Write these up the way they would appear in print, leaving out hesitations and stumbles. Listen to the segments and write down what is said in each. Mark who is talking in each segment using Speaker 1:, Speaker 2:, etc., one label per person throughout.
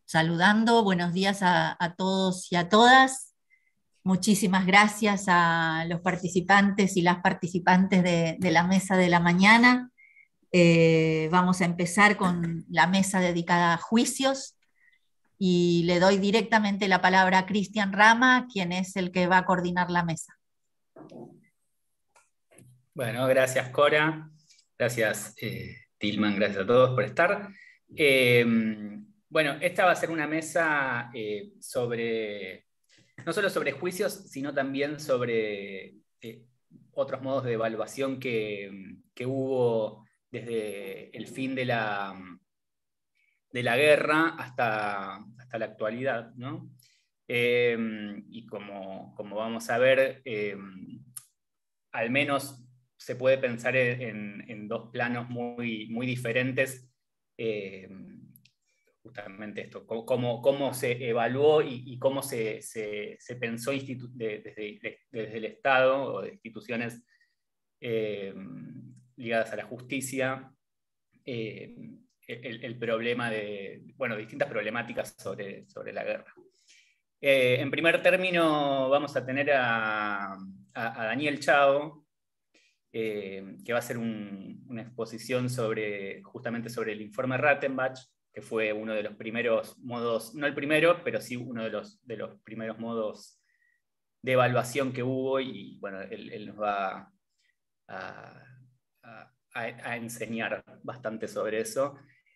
Speaker 1: saludando. Buenos días a todos y a todas. Muchísimas gracias a los participantes y las participantes de la mesa de la mañana. Vamos a empezar con la mesa dedicada a juicios y le doy directamente la palabra a Cristian Rama, quien es el que va a coordinar la mesa.
Speaker 2: Bueno, gracias Cora, gracias Tilman, gracias a todos por estar. Bueno, esta va a ser una mesa no solo sobre juicios, sino también sobre otros modos de evaluación que hubo desde el fin de la guerra hasta la actualidad, ¿no? Y como vamos a ver, al menos se puede pensar en dos planos muy diferentes, justamente esto, cómo se evaluó y cómo se pensó desde el Estado o de instituciones ligadas a la justicia, el problema de, bueno, distintas problemáticas sobre la guerra. En primer término vamos a tener a Daniel Chao, que va a hacer una exposición justamente sobre el informe Rattenbach, que fue uno de los primeros modos, no el primero, pero sí uno de los primeros modos de evaluación que hubo, y bueno, él nos va a enseñar bastante sobre eso.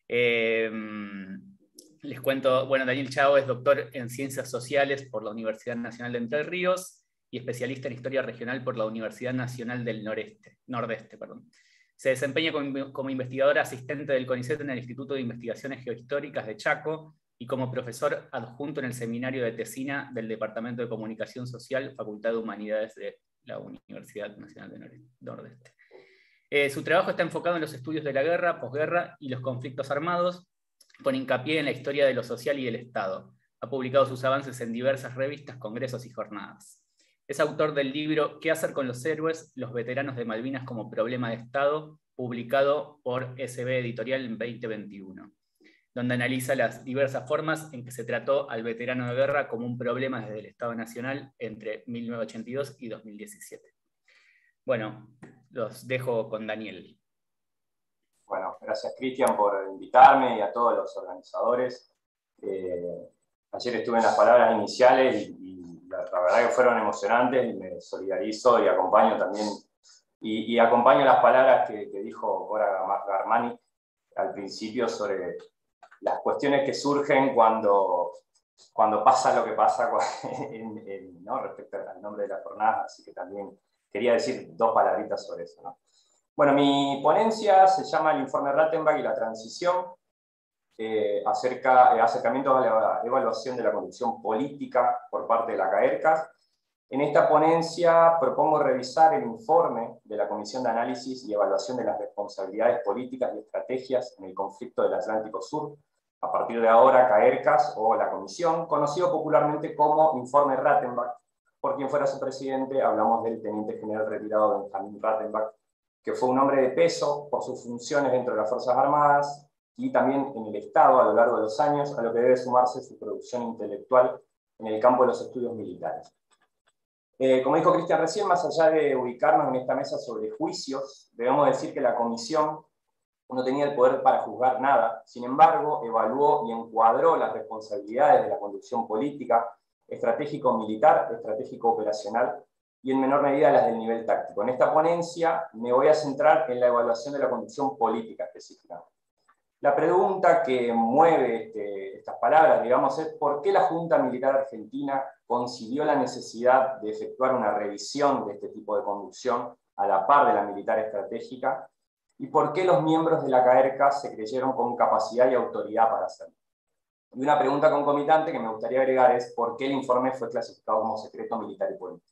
Speaker 2: Les cuento, bueno, Daniel Chao es doctor en Ciencias Sociales por la Universidad Nacional de Entre Ríos y especialista en Historia Regional por la Universidad Nacional del Nordeste. Se desempeña como investigador asistente del CONICET en el Instituto de Investigaciones Geohistóricas de Chaco y como profesor adjunto en el Seminario de Tesina del Departamento de Comunicación Social, Facultad de Humanidades de la Universidad Nacional del Nordeste. Su trabajo está enfocado en los estudios de la guerra, posguerra y los conflictos armados, con hincapié en la historia de lo social y del Estado. Ha publicado sus avances en diversas revistas, congresos y jornadas. Es autor del libro ¿Qué hacer con los héroes? Los veteranos de Malvinas como problema de Estado, publicado por SB Editorial en 2021, donde analiza las diversas formas en que se trató al veterano de guerra como un problema desde el Estado Nacional entre 1982 y 2017. Bueno, los dejo con Daniel.
Speaker 3: Bueno, gracias Cristian por invitarme y a todos los organizadores. Ayer estuve en las palabras iniciales y la verdad que fueron emocionantes y me solidarizo y acompaño también, y acompaño las palabras que dijo Cora Garmani al principio sobre las cuestiones que surgen cuando pasa lo que pasa ¿no? Respecto al nombre de la jornada, así que también quería decir dos palabritas sobre eso, ¿no? Bueno, mi ponencia se llama El informe Rattenbach y la transición, acercamientos a la evaluación de la conducción política por parte de la CAERCAS. En esta ponencia propongo revisar el informe de la Comisión de Análisis y Evaluación de las Responsabilidades Políticas y Estrategias en el conflicto del Atlántico Sur, a partir de ahora CAERCAS o la Comisión, conocido popularmente como Informe Rattenbach. Por quien fuera su presidente, hablamos del teniente general retirado Benjamin Rattenbach, que fue un hombre de peso por sus funciones dentro de las Fuerzas Armadas y también en el Estado a lo largo de los años, a lo que debe sumarse su producción intelectual en el campo de los estudios militares. Como dijo Cristian recién, más allá de ubicarnos en esta mesa sobre juicios, debemos decir que la comisión no tenía el poder para juzgar nada. Sin embargo, evaluó y encuadró las responsabilidades de la conducción política, estratégico-militar, estratégico-operacional, y en menor medida las del nivel táctico. En esta ponencia me voy a centrar en la evaluación de la conducción política específicamente. La pregunta que mueve estas palabras, digamos, es ¿por qué la Junta Militar Argentina concibió la necesidad de efectuar una revisión de este tipo de conducción a la par de la militar estratégica? ¿Y por qué los miembros de la CAERCAS se creyeron con capacidad y autoridad para hacerlo? Y una pregunta concomitante que me gustaría agregar es ¿por qué el informe fue clasificado como secreto militar y político?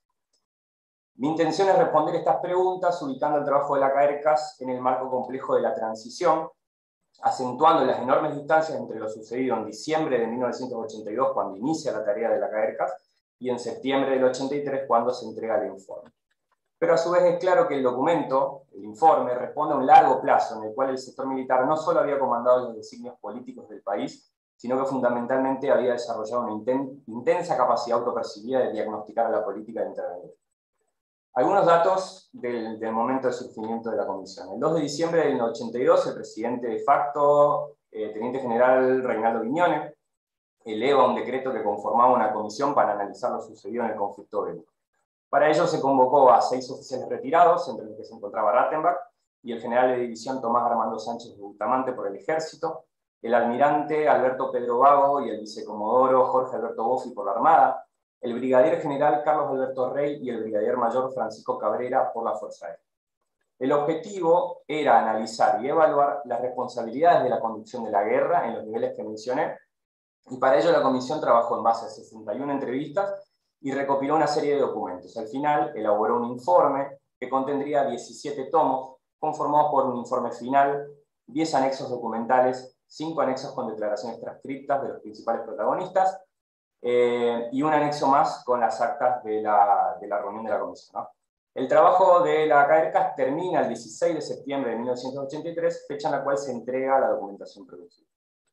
Speaker 3: Mi intención es responder estas preguntas ubicando el trabajo de la CAERCAS en el marco complejo de la transición, acentuando las enormes distancias entre lo sucedido en diciembre de 1982, cuando inicia la tarea de la CAERCAS, y en septiembre del 83, cuando se entrega el informe. Pero a su vez es claro que el documento, el informe, responde a un largo plazo en el cual el sector militar no solo había comandado los designios políticos del país, sino que fundamentalmente había desarrollado una intensa capacidad autopercibida de diagnosticar a la política de intervenir. Algunos datos del momento de surgimiento de la comisión. El 2 de diciembre del 82, el presidente de facto, teniente general Reinaldo Viñones, eleva un decreto que conformaba una comisión para analizar lo sucedido en el conflicto bélico. Para ello se convocó a 6 oficiales retirados, entre los que se encontraba Rattenbach, y el general de división Tomás Armando Sánchez de Bustamante por el Ejército, el almirante Alberto Pedro Vago y el vicecomodoro Jorge Alberto Boffi por la Armada, el brigadier general Carlos Alberto Rey y el brigadier mayor Francisco Cabrera por la Fuerza Aérea. El objetivo era analizar y evaluar las responsabilidades de la conducción de la guerra en los niveles que mencioné, y para ello la comisión trabajó en base a 61 entrevistas y recopiló una serie de documentos. Al final elaboró un informe que contendría 17 tomos, conformados por un informe final, 10 anexos documentales, 5 anexos con declaraciones transcriptas de los principales protagonistas, y un anexo más con las actas de la reunión de la comisión, ¿no? El trabajo de la CAERCAS termina el 16 de septiembre de 1983, fecha en la cual se entrega la documentación producida.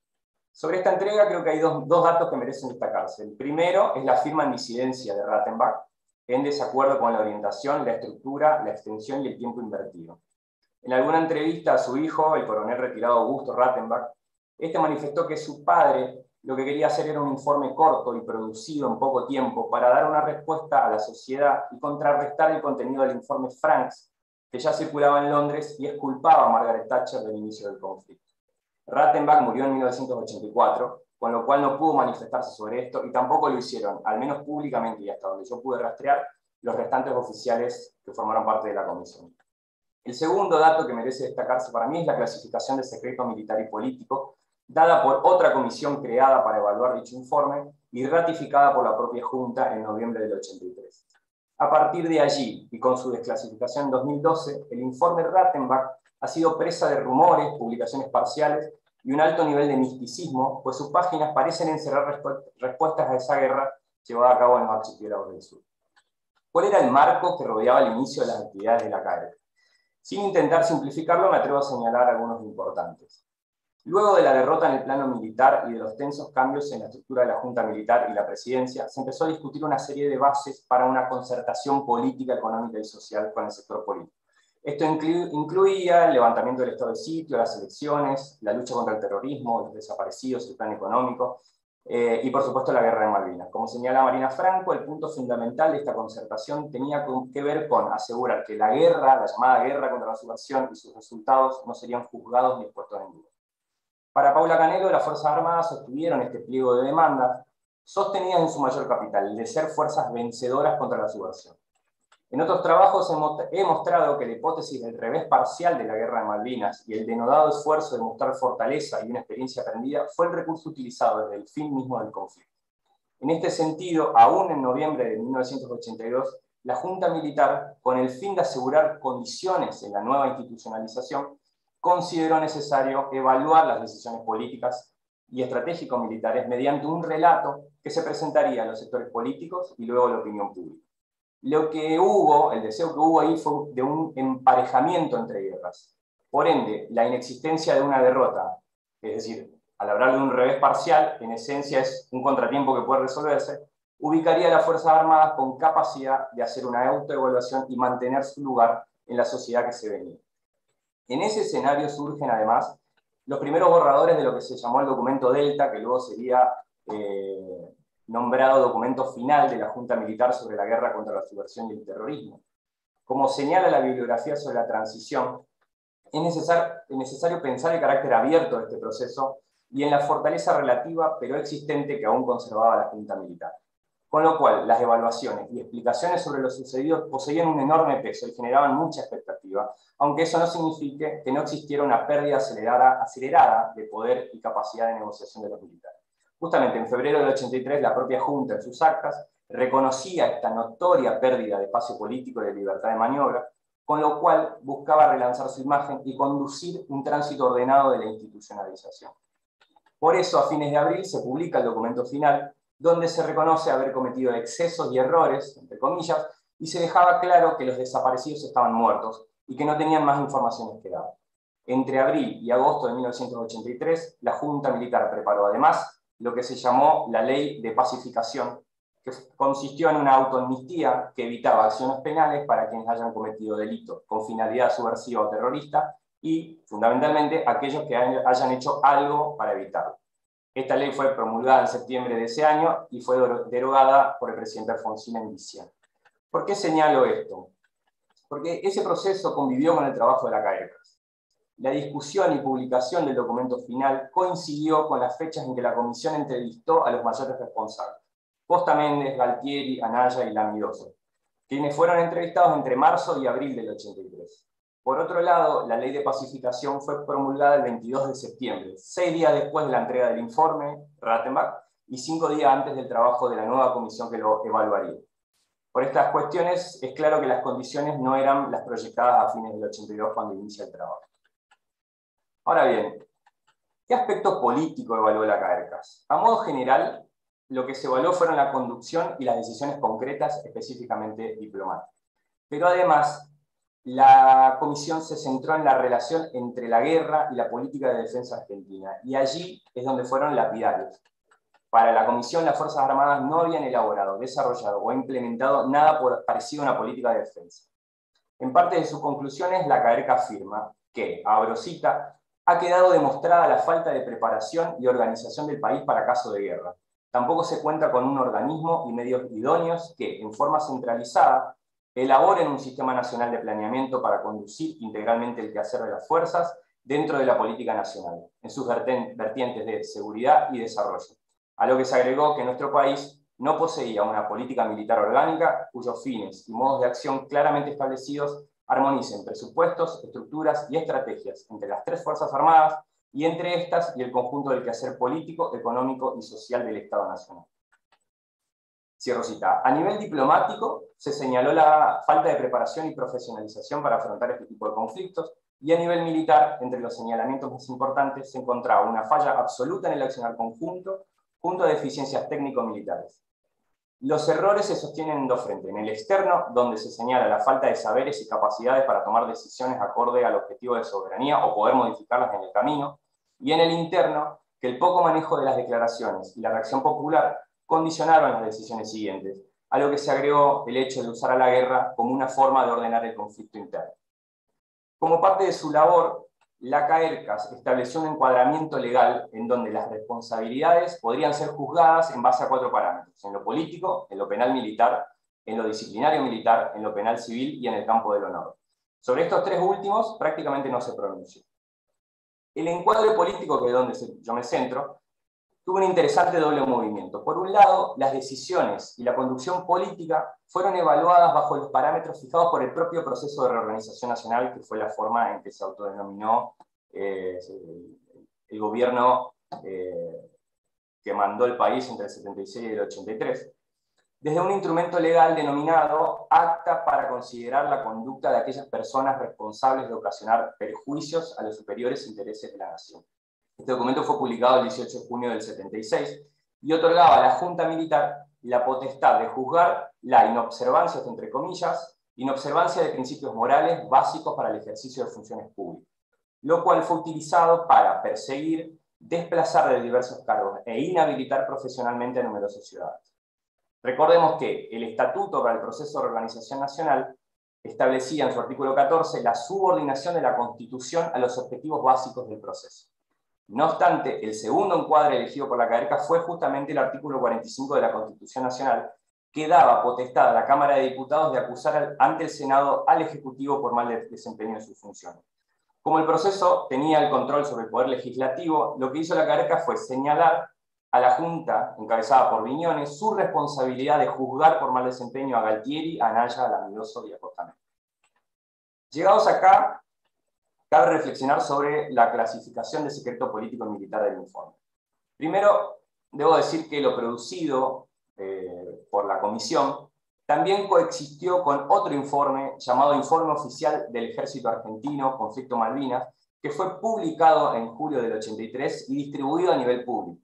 Speaker 3: Sobre esta entrega creo que hay dos datos que merecen destacarse. El primero es la firma en disidencia de Rattenbach, en desacuerdo con la orientación, la estructura, la extensión y el tiempo invertido. En alguna entrevista a su hijo, el coronel retirado Augusto Rattenbach, este manifestó que su padre lo que quería hacer era un informe corto y producido en poco tiempo para dar una respuesta a la sociedad y contrarrestar el contenido del informe Franks, que ya circulaba en Londres y exculpaba a Margaret Thatcher del inicio del conflicto. Rattenbach murió en 1984, con lo cual no pudo manifestarse sobre esto, y tampoco lo hicieron, al menos públicamente y hasta donde yo pude rastrear, los restantes oficiales que formaron parte de la comisión. El segundo dato que merece destacarse para mí es la clasificación de secreto militar y político, dada por otra comisión creada para evaluar dicho informe y ratificada por la propia Junta en noviembre del 83. A partir de allí, y con su desclasificación en 2012, el informe Rattenbach ha sido presa de rumores, publicaciones parciales y un alto nivel de misticismo, pues sus páginas parecen encerrar respuestas a esa guerra llevada a cabo en los archipiélagos del sur. ¿Cuál era el marco que rodeaba el inicio de las actividades de la CAERC? Sin intentar simplificarlo, me atrevo a señalar algunos importantes. Luego de la derrota en el plano militar y de los tensos cambios en la estructura de la Junta Militar y la Presidencia, se empezó a discutir una serie de bases para una concertación política, económica y social con el sector político. Esto incluía el levantamiento del estado de sitio, las elecciones, la lucha contra el terrorismo, los desaparecidos, el plan económico, y por supuesto la guerra de Malvinas. Como señala Marina Franco, el punto fundamental de esta concertación tenía que ver con asegurar que la guerra, la llamada guerra contra la subversión y sus resultados no serían juzgados ni puestos en duda. Para Paula Canelo, las Fuerzas Armadas sostuvieron este pliego de demandas, sostenidas en su mayor capital, el de ser fuerzas vencedoras contra la subversión. En otros trabajos he mostrado que la hipótesis del revés parcial de la guerra de Malvinas y el denodado esfuerzo de mostrar fortaleza y una experiencia aprendida fue el recurso utilizado desde el fin mismo del conflicto. En este sentido, aún en noviembre de 1982, la Junta Militar, con el fin de asegurar condiciones en la nueva institucionalización, consideró necesario evaluar las decisiones políticas y estratégico-militares mediante un relato que se presentaría a los sectores políticos y luego a la opinión pública. Lo que hubo, el deseo que hubo ahí fue de un emparejamiento entre guerras. Por ende, la inexistencia de una derrota, es decir, al hablar de un revés parcial, en esencia es un contratiempo que puede resolverse, ubicaría a las Fuerzas Armadas con capacidad de hacer una autoevaluación y mantener su lugar en la sociedad que se venía. En ese escenario surgen además los primeros borradores de lo que se llamó el documento Delta, que luego sería nombrado documento final de la Junta Militar sobre la guerra contra la subversión y el terrorismo. Como señala la bibliografía sobre la transición, es necesario pensar el carácter abierto de este proceso y en la fortaleza relativa pero existente que aún conservaba la Junta Militar. Con lo cual, las evaluaciones y explicaciones sobre lo sucedido poseían un enorme peso y generaban mucha expectativa, aunque eso no signifique que no existiera una pérdida acelerada de poder y capacidad de negociación de los militares. Justamente en febrero del 83, la propia Junta, en sus actas, reconocía esta notoria pérdida de espacio político y de libertad de maniobra, con lo cual buscaba relanzar su imagen y conducir un tránsito ordenado de la institucionalización. Por eso, a fines de abril, se publica el documento final, donde se reconoce haber cometido excesos y errores, entre comillas, y se dejaba claro que los desaparecidos estaban muertos y que no tenían más informaciones que dar. Entre abril y agosto de 1983, la Junta Militar preparó además lo que se llamó la Ley de Pacificación, que consistió en una autoamnistía que evitaba acciones penales para quienes hayan cometido delitos con finalidad subversiva o terrorista y, fundamentalmente, aquellos que hayan hecho algo para evitarlo. Esta ley fue promulgada en septiembre de ese año y fue derogada por el presidente Alfonsín en diciembre. ¿Por qué señalo esto? Porque ese proceso convivió con el trabajo de la CAERCAS. La discusión y publicación del documento final coincidió con las fechas en que la comisión entrevistó a los mayores responsables: Costa Méndez, Galtieri, Anaya y Lamidoso, quienes fueron entrevistados entre marzo y abril del 83. Por otro lado, la ley de pacificación fue promulgada el 22 de septiembre, 6 días después de la entrega del informe Rattenbach y 5 días antes del trabajo de la nueva comisión que lo evaluaría. Por estas cuestiones, es claro que las condiciones no eran las proyectadas a fines del 82 cuando inicia el trabajo. Ahora bien, ¿qué aspecto político evaluó la CAERCAS? A modo general, lo que se evaluó fueron la conducción y las decisiones concretas, específicamente diplomáticas. Pero además, la comisión se centró en la relación entre la guerra y la política de defensa argentina, y allí es donde fueron lapidarios. Para la comisión, las Fuerzas Armadas no habían elaborado, desarrollado o implementado nada parecido a una política de defensa. En parte de sus conclusiones, la CAERCA afirma que, abro cita, ha quedado demostrada la falta de preparación y organización del país para caso de guerra. Tampoco se cuenta con un organismo y medios idóneos que, en forma centralizada, elaboren un sistema nacional de planeamiento para conducir integralmente el quehacer de las fuerzas dentro de la política nacional, en sus vertientes de seguridad y desarrollo. A lo que se agregó que nuestro país no poseía una política militar orgánica cuyos fines y modos de acción claramente establecidos armonicen presupuestos, estructuras y estrategias entre las tres Fuerzas Armadas y entre estas y el conjunto del quehacer político, económico y social del Estado Nacional. Cierro cita. A nivel diplomático, se señaló la falta de preparación y profesionalización para afrontar este tipo de conflictos, y a nivel militar, entre los señalamientos más importantes, se encontraba una falla absoluta en el accionar conjunto, junto a deficiencias técnico-militares. Los errores se sostienen en dos frentes: en el externo, donde se señala la falta de saberes y capacidades para tomar decisiones acorde al objetivo de soberanía o poder modificarlas en el camino, y en el interno, que el poco manejo de las declaraciones y la reacción popular condicionaron las decisiones siguientes, a lo que se agregó el hecho de usar a la guerra como una forma de ordenar el conflicto interno. Como parte de su labor, la CAERCAS estableció un encuadramiento legal en donde las responsabilidades podrían ser juzgadas en base a 4 parámetros: en lo político, en lo penal militar, en lo disciplinario militar, en lo penal civil y en el campo del honor. Sobre estos 3 últimos prácticamente no se pronunció. El encuadre político, que es donde yo me centro, tuvo un interesante doble movimiento. Por un lado, las decisiones y la conducción política fueron evaluadas bajo los parámetros fijados por el propio proceso de reorganización nacional, que fue la forma en que se autodenominó el gobierno que mandó el país entre el 76 y el 83, desde un instrumento legal denominado Acta para considerar la conducta de aquellas personas responsables de ocasionar perjuicios a los superiores intereses de la nación. Este documento fue publicado el 18 de junio del 76 y otorgaba a la Junta Militar la potestad de juzgar la inobservancia, entre comillas, inobservancia de principios morales básicos para el ejercicio de funciones públicas, lo cual fue utilizado para perseguir, desplazar de diversos cargos e inhabilitar profesionalmente a numerosos ciudadanos. Recordemos que el Estatuto para el Proceso de Reorganización Nacional establecía en su artículo 14 la subordinación de la Constitución a los objetivos básicos del proceso. No obstante, el segundo encuadre elegido por la CAERCA fue justamente el artículo 45 de la Constitución Nacional, que daba potestad a la Cámara de Diputados de acusar ante el Senado al Ejecutivo por mal desempeño de sus funciones. Como el proceso tenía el control sobre el Poder Legislativo, lo que hizo la CAERCA fue señalar a la Junta, encabezada por Viñones, su responsabilidad de juzgar por mal desempeño a Galtieri, a Anaya, a Lamidoso y a Costa Méndez. Llegados acá, cabe reflexionar sobre la clasificación de secreto político y militar del informe. Primero, debo decir que lo producido por la comisión también coexistió con otro informe llamado Informe Oficial del Ejército Argentino, Conflicto Malvinas, que fue publicado en julio del 83 y distribuido a nivel público.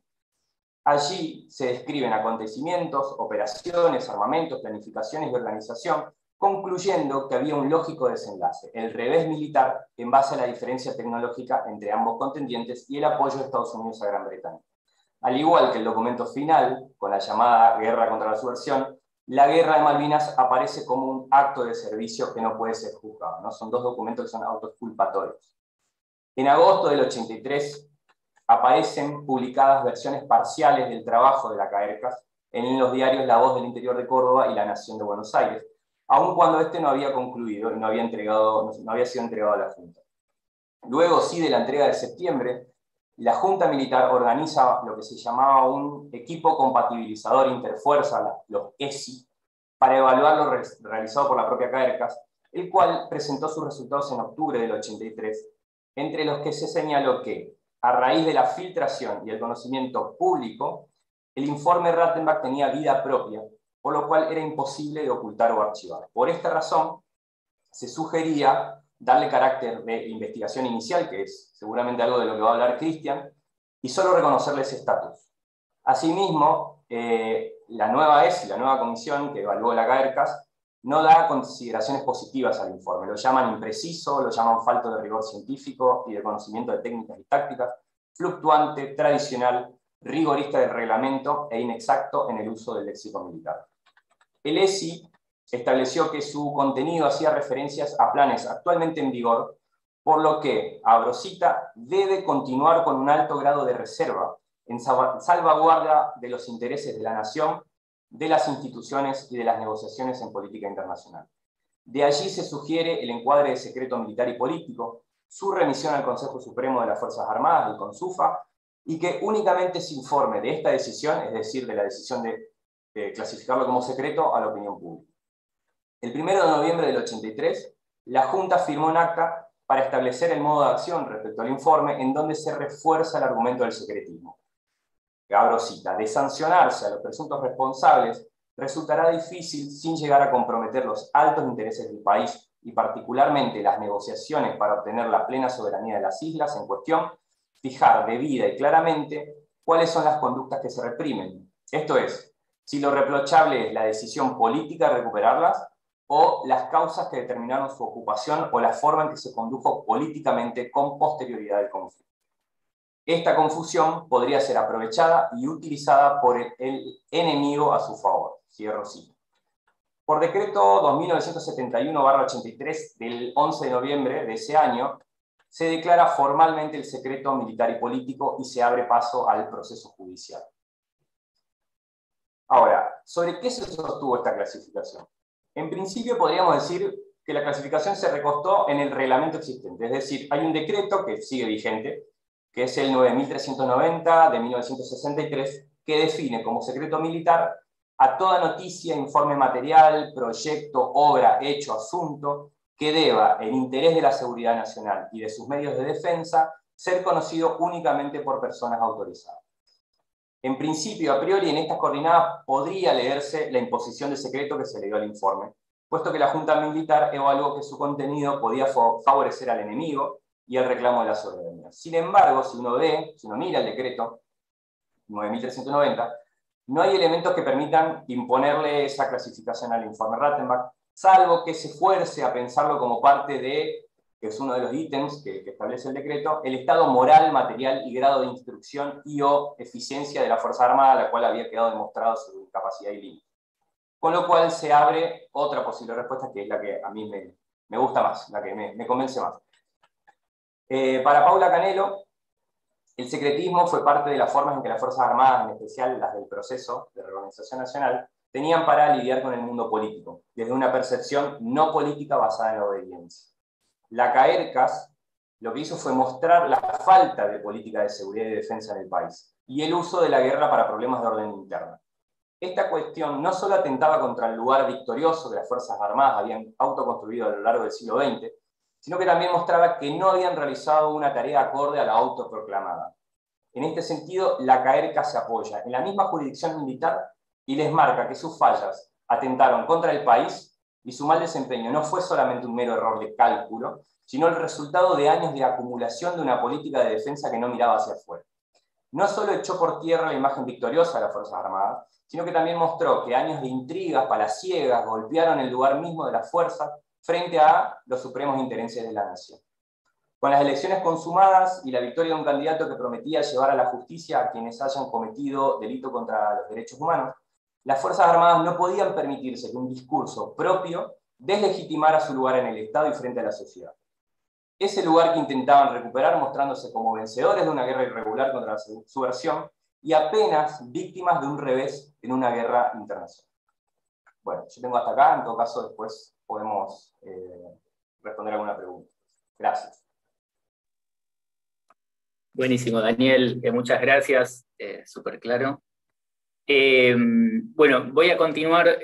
Speaker 3: Allí se describen acontecimientos, operaciones, armamentos, planificaciones y organización concluyendo que había un lógico desenlace, el revés militar en base a la diferencia tecnológica entre ambos contendientes y el apoyo de Estados Unidos a Gran Bretaña. Al igual que el documento final, con la llamada guerra contra la subversión, la guerra de Malvinas aparece como un acto de servicio que no puede ser juzgado, ¿no? Son dos documentos que son autoculpatorios. En agosto del 83 aparecen publicadas versiones parciales del trabajo de la CAERCAS en los diarios La Voz del Interior de Córdoba y La Nación de Buenos Aires, aun cuando este no había concluido y no había sido entregado a la Junta. Luego, sí, de la entrega de septiembre, la Junta Militar organiza lo que se llamaba un equipo compatibilizador interfuerza, los ESI, para evaluar lo realizado por la propia CAERCAS, el cual presentó sus resultados en octubre del 83, entre los que se señaló que, a raíz de la filtración y el conocimiento público, el informe Rattenbach tenía vida propia, por lo cual era imposible de ocultar o archivar. Por esta razón, se sugería darle carácter de investigación inicial, que es seguramente algo de lo que va a hablar Cristian, y solo reconocerle ese estatus. Asimismo, la nueva ESI, la nueva comisión que evaluó la CAERCAS, no da consideraciones positivas al informe. Lo llaman impreciso, lo llaman falto de rigor científico y de conocimiento de técnicas y tácticas, fluctuante, tradicional, rigorista del reglamento e inexacto en el uso del léxico militar. El ESI estableció que su contenido hacía referencias a planes actualmente en vigor, por lo que, abro cita, debe continuar con un alto grado de reserva en salvaguarda de los intereses de la nación, de las instituciones y de las negociaciones en política internacional. De allí se sugiere el encuadre de secreto militar y político, su remisión al Consejo Supremo de las Fuerzas Armadas, el CONSUFA, y que únicamente se informe de esta decisión, es decir, de la decisión de clasificarlo como secreto, a la opinión pública. El 1 de noviembre del 83, la Junta firmó un acta para establecer el modo de acción respecto al informe, en donde se refuerza el argumento del secretismo. Abro cita, de sancionarse a los presuntos responsables, resultará difícil, sin llegar a comprometer los altos intereses del país y particularmente las negociaciones para obtener la plena soberanía de las islas en cuestión, fijar debida y claramente cuáles son las conductas que se reprimen. Esto es, si lo reprochable es la decisión política de recuperarlas o las causas que determinaron su ocupación o la forma en que se condujo políticamente con posterioridad del conflicto. Esta confusión podría ser aprovechada y utilizada por el enemigo a su favor. Cierro cita. Por decreto 2971/83 del 11 de noviembre de ese año, se declara formalmente el secreto militar y político y se abre paso al proceso judicial. Ahora, ¿sobre qué se sostuvo esta clasificación? En principio podríamos decir que la clasificación se recostó en el reglamento existente, es decir, hay un decreto que sigue vigente, que es el 9390 de 1963, que define como secreto militar a toda noticia, informe material, proyecto, obra, hecho, asunto, que deba, en interés de la seguridad nacional y de sus medios de defensa, ser conocido únicamente por personas autorizadas. En principio, a priori, en estas coordenadas podría leerse la imposición de secreto que se le dio al informe, puesto que la Junta Militar evaluó que su contenido podía favorecer al enemigo y el reclamo de la soberanía. Sin embargo, si uno mira el decreto 9390, no hay elementos que permitan imponerle esa clasificación al informe Rattenbach, salvo que se fuerce a pensarlo como parte de, que es uno de los ítems que establece el decreto, el estado moral, material y grado de instrucción y o eficiencia de la Fuerza Armada, la cual había quedado demostrado su capacidad y límite. Con lo cual se abre otra posible respuesta, que es la que a mí me gusta más, la que me convence más. Para Paula Canelo, el secretismo fue parte de las formas en que las Fuerzas Armadas, en especial las del proceso de reorganización nacional, tenían para lidiar con el mundo político, desde una percepción no política basada en la obediencia. La CAERCAS lo que hizo fue mostrar la falta de política de seguridad y defensa en el país, y el uso de la guerra para problemas de orden interno. Esta cuestión no solo atentaba contra el lugar victorioso que las Fuerzas Armadas habían autoconstruido a lo largo del siglo XX, sino que también mostraba que no habían realizado una tarea acorde a la autoproclamada. En este sentido, la CAERCAS se apoya en la misma jurisdicción militar y les marca que sus fallas atentaron contra el país y su mal desempeño no fue solamente un mero error de cálculo, sino el resultado de años de acumulación de una política de defensa que no miraba hacia afuera. no solo echó por tierra la imagen victoriosa de las Fuerzas Armadas, sino que también mostró que años de intrigas palaciegas golpearon el lugar mismo de las fuerzas frente a los supremos intereses de la nación. Con las elecciones consumadas y la victoria de un candidato que prometía llevar a la justicia a quienes hayan cometido delito contra los derechos humanos, las Fuerzas Armadas no podían permitirse que un discurso propio deslegitimara su lugar en el Estado y frente a la sociedad. Ese lugar que intentaban recuperar mostrándose como vencedores de una guerra irregular contra la subversión y apenas víctimas de un revés en una guerra internacional. Bueno, yo tengo hasta acá, en todo caso después podemos responder alguna pregunta. Gracias.
Speaker 2: Buenísimo, Daniel, muchas gracias, súper claro. Bueno, voy a continuar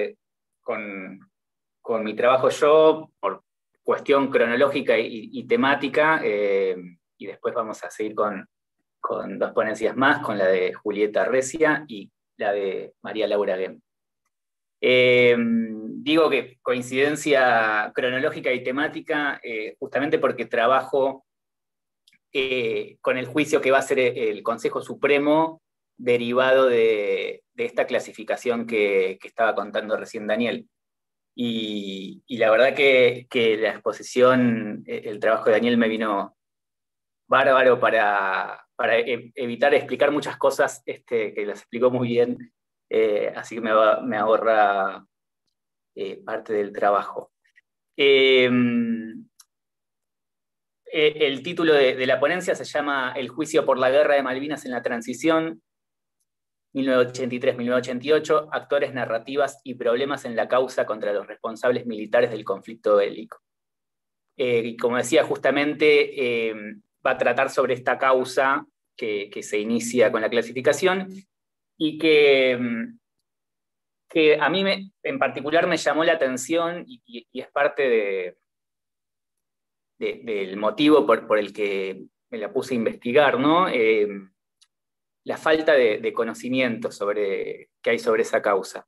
Speaker 2: con mi trabajo yo, por cuestión cronológica y temática, y después vamos a seguir con dos ponencias más, con la de Julieta Recia y la de María Laura Guem. Digo que coincidencia cronológica y temática, justamente porque trabajo con el juicio que va a ser el Consejo Supremo derivado de esta clasificación que estaba contando recién Daniel. Y la verdad que la exposición, el trabajo de Daniel me vino bárbaro para evitar explicar muchas cosas que las explicó muy bien, así que me ahorra parte del trabajo. El título de la ponencia se llama El juicio por la guerra de Malvinas en la transición, 1983-1988, actores, narrativas y problemas en la causa contra los responsables militares del conflicto bélico. Y como decía, justamente va a tratar sobre esta causa que se inicia con la clasificación y que a mí en particular me llamó la atención y es parte del motivo por el que me la puse a investigar, ¿no? La falta de conocimiento que hay sobre esa causa.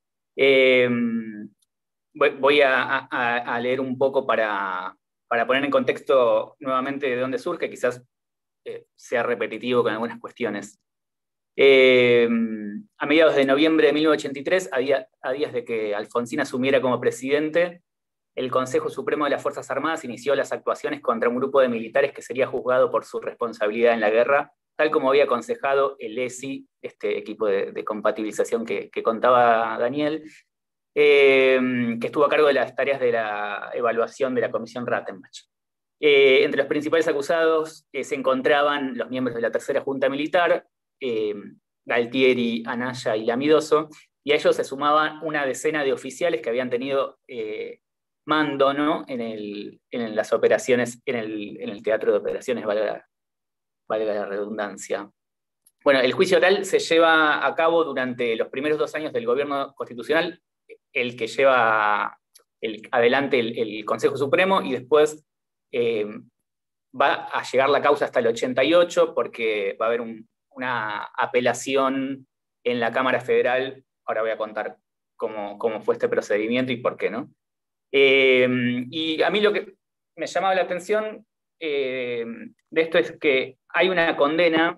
Speaker 2: Voy a leer un poco para poner en contexto nuevamente de dónde surge, quizás sea repetitivo con algunas cuestiones. A mediados de noviembre de 1983, a días de que Alfonsín asumiera como presidente, el Consejo Supremo de las Fuerzas Armadas inició las actuaciones contra un grupo de militares que sería juzgado por su responsabilidad en la guerra, tal como había aconsejado el ESI, este equipo de compatibilización que contaba Daniel, que estuvo a cargo de las tareas de la evaluación de la Comisión Rattenbach. Entre los principales acusados se encontraban los miembros de la Tercera Junta Militar, Galtieri, Anaya y Lamidoso, y a ellos se sumaban una decena de oficiales que habían tenido mando, ¿no? en las operaciones, en el teatro de operaciones, valga la redundancia. Bueno, el juicio oral se lleva a cabo durante los primeros 2 años del gobierno constitucional, el que lleva adelante el Consejo Supremo, y después va a llegar la causa hasta el 88, porque va a haber una apelación en la Cámara Federal. Ahora voy a contar cómo fue este procedimiento y por qué, ¿no? Y a mí lo que me llamaba la atención de esto es que hay una condena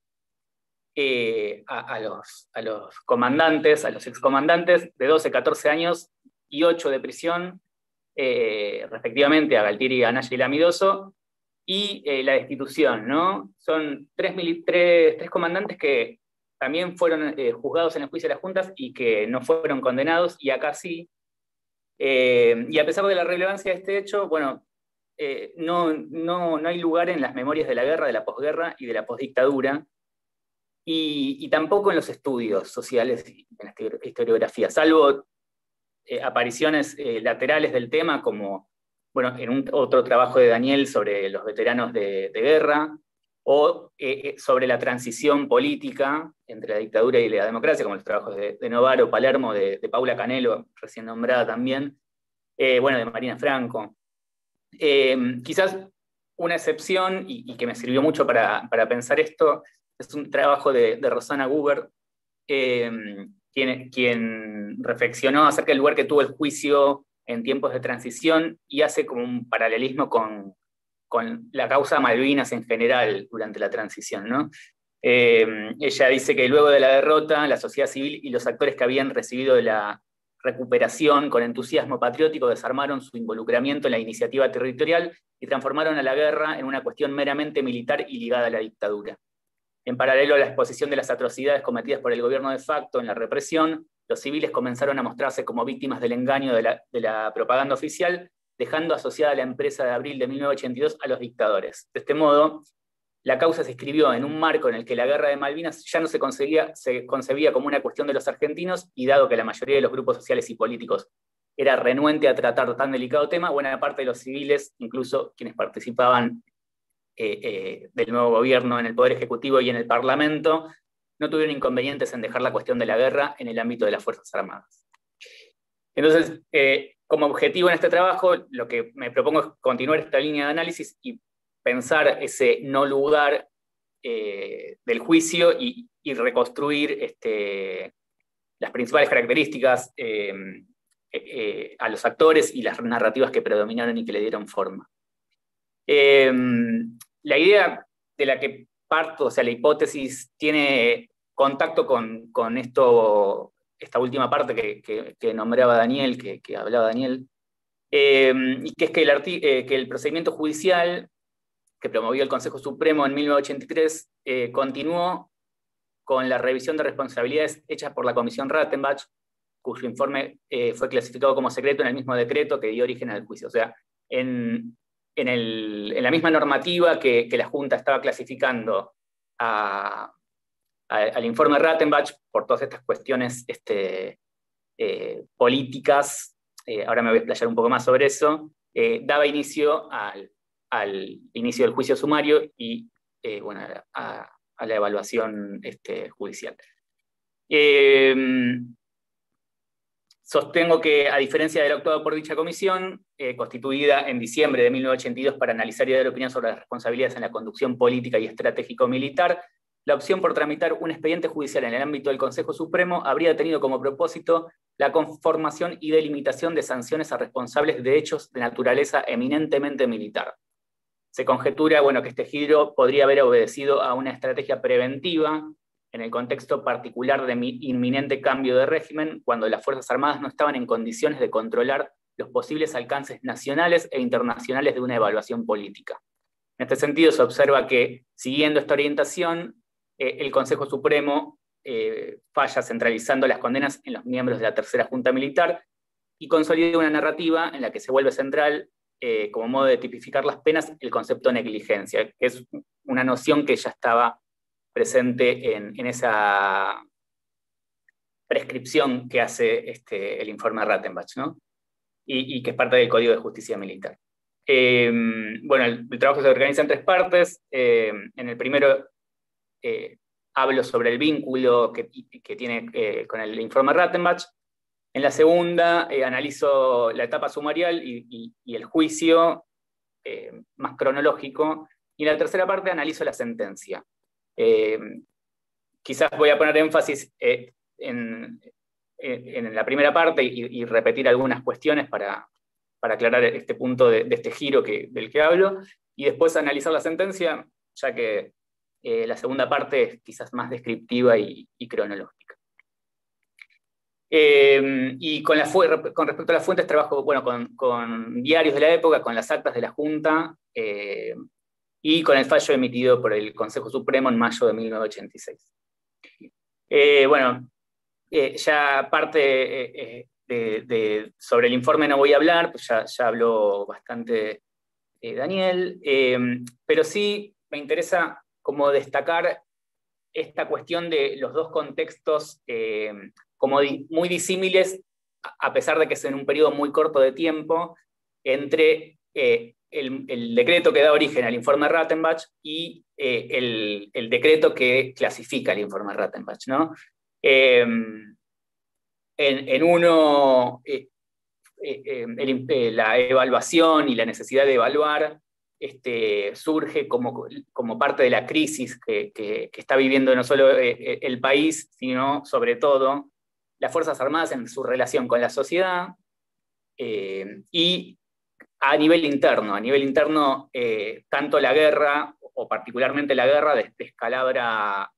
Speaker 2: a los comandantes, a los excomandantes, de 12, 14 años y 8 de prisión, respectivamente a Galtieri, Anaya y Lamidoso, y la destitución, ¿no? Son tres comandantes que también fueron juzgados en el juicio de las juntas y que no fueron condenados, y acá sí. Y a pesar de la relevancia de este hecho, bueno, no hay lugar en las memorias de la guerra, de la posguerra y de la posdictadura, y tampoco en los estudios sociales y en la historiografía, salvo apariciones laterales del tema, como bueno, en otro trabajo de Daniel sobre los veteranos de guerra, o sobre la transición política entre la dictadura y la democracia, como los trabajos de Novaro, Palermo, de Paula Canelo, recién nombrada también, bueno, de Marina Franco. Quizás una excepción, y que me sirvió mucho para pensar esto, es un trabajo de Rosana Guber, quien reflexionó acerca del lugar que tuvo el juicio en tiempos de transición, y hace como un paralelismo con la causa Malvinas en general durante la transición, ¿no? Ella dice que luego de la derrota, la sociedad civil y los actores que habían recibido la recuperación con entusiasmo patriótico desarmaron su involucramiento en la iniciativa territorial y transformaron a la guerra en una cuestión meramente militar y ligada a la dictadura. En paralelo a la exposición de las atrocidades cometidas por el gobierno de facto en la represión, los civiles comenzaron a mostrarse como víctimas del engaño de la propaganda oficial, dejando asociada a la empresa de abril de 1982 a los dictadores. De este modo, la causa se inscribió en un marco en el que la guerra de Malvinas ya no se concebía como una cuestión de los argentinos, y dado que la mayoría de los grupos sociales y políticos era renuente a tratar tan delicado tema, buena parte de los civiles, incluso quienes participaban del nuevo gobierno en el Poder Ejecutivo y en el Parlamento, no tuvieron inconvenientes en dejar la cuestión de la guerra en el ámbito de las Fuerzas Armadas. Entonces, como objetivo en este trabajo, lo que me propongo es continuar esta línea de análisis y pensar ese no lugar del juicio y reconstruir las principales características a los actores y las narrativas que predominaron y que le dieron forma. La idea de la que parto, o sea, la hipótesis, tiene contacto con esta última parte que nombraba Daniel, que hablaba Daniel, y que es que el procedimiento judicial que promovió el Consejo Supremo en 1983 continuó con la revisión de responsabilidades hechas por la Comisión Rattenbach, cuyo informe fue clasificado como secreto en el mismo decreto que dio origen al juicio. O sea, en la misma normativa que la Junta estaba clasificando al informe Rattenbach por todas estas cuestiones políticas, ahora me voy a explayar un poco más sobre eso, daba inicio al inicio del juicio sumario y bueno, a la evaluación judicial. Sostengo que, a diferencia de lo actuado por dicha comisión, constituida en diciembre de 1982 para analizar y dar opinión sobre las responsabilidades en la conducción política y estratégico-militar, la opción por tramitar un expediente judicial en el ámbito del Consejo Supremo habría tenido como propósito la conformación y delimitación de sanciones a responsables de hechos de naturaleza eminentemente militar. Se conjetura, bueno, que este giro podría haber obedecido a una estrategia preventiva en el contexto particular de inminente cambio de régimen, cuando las Fuerzas Armadas no estaban en condiciones de controlar los posibles alcances nacionales e internacionales de una evaluación política. En este sentido, se observa que, siguiendo esta orientación, el Consejo Supremo falla centralizando las condenas en los miembros de la Tercera Junta Militar y consolida una narrativa en la que se vuelve central, como modo de tipificar las penas, el concepto de negligencia, que es una noción que ya estaba presente en esa prescripción que hace el informe Rattenbach, ¿no? Y que es parte del Código de Justicia Militar. Bueno, el trabajo se organiza en tres partes. En el primero hablo sobre el vínculo que tiene con el informe Rattenbach. En la segunda analizo la etapa sumarial y el juicio más cronológico. Y en la tercera parte analizo la sentencia. Quizás voy a poner énfasis en la primera parte y repetir algunas cuestiones para aclarar este punto de este giro del que hablo, y después analizar la sentencia, ya que la segunda parte es quizás más descriptiva y cronológica. Y con respecto a las fuentes, trabajo con diarios de la época, con las actas de la Junta, y con el fallo emitido por el Consejo Supremo en mayo de 1986. Ya parte sobre el informe no voy a hablar, pues ya habló bastante Daniel, pero sí me interesa como destacar esta cuestión de los dos contextos como muy disímiles, a pesar de que es en un periodo muy corto de tiempo, entre el decreto que da origen al informe Rattenbach y el decreto que clasifica el informe Rattenbach, ¿no? En uno, la evaluación y la necesidad de evaluar surge como parte de la crisis que está viviendo no solo el país, sino sobre todo las Fuerzas Armadas en su relación con la sociedad, y a nivel interno, tanto la guerra o particularmente la guerra, descalabra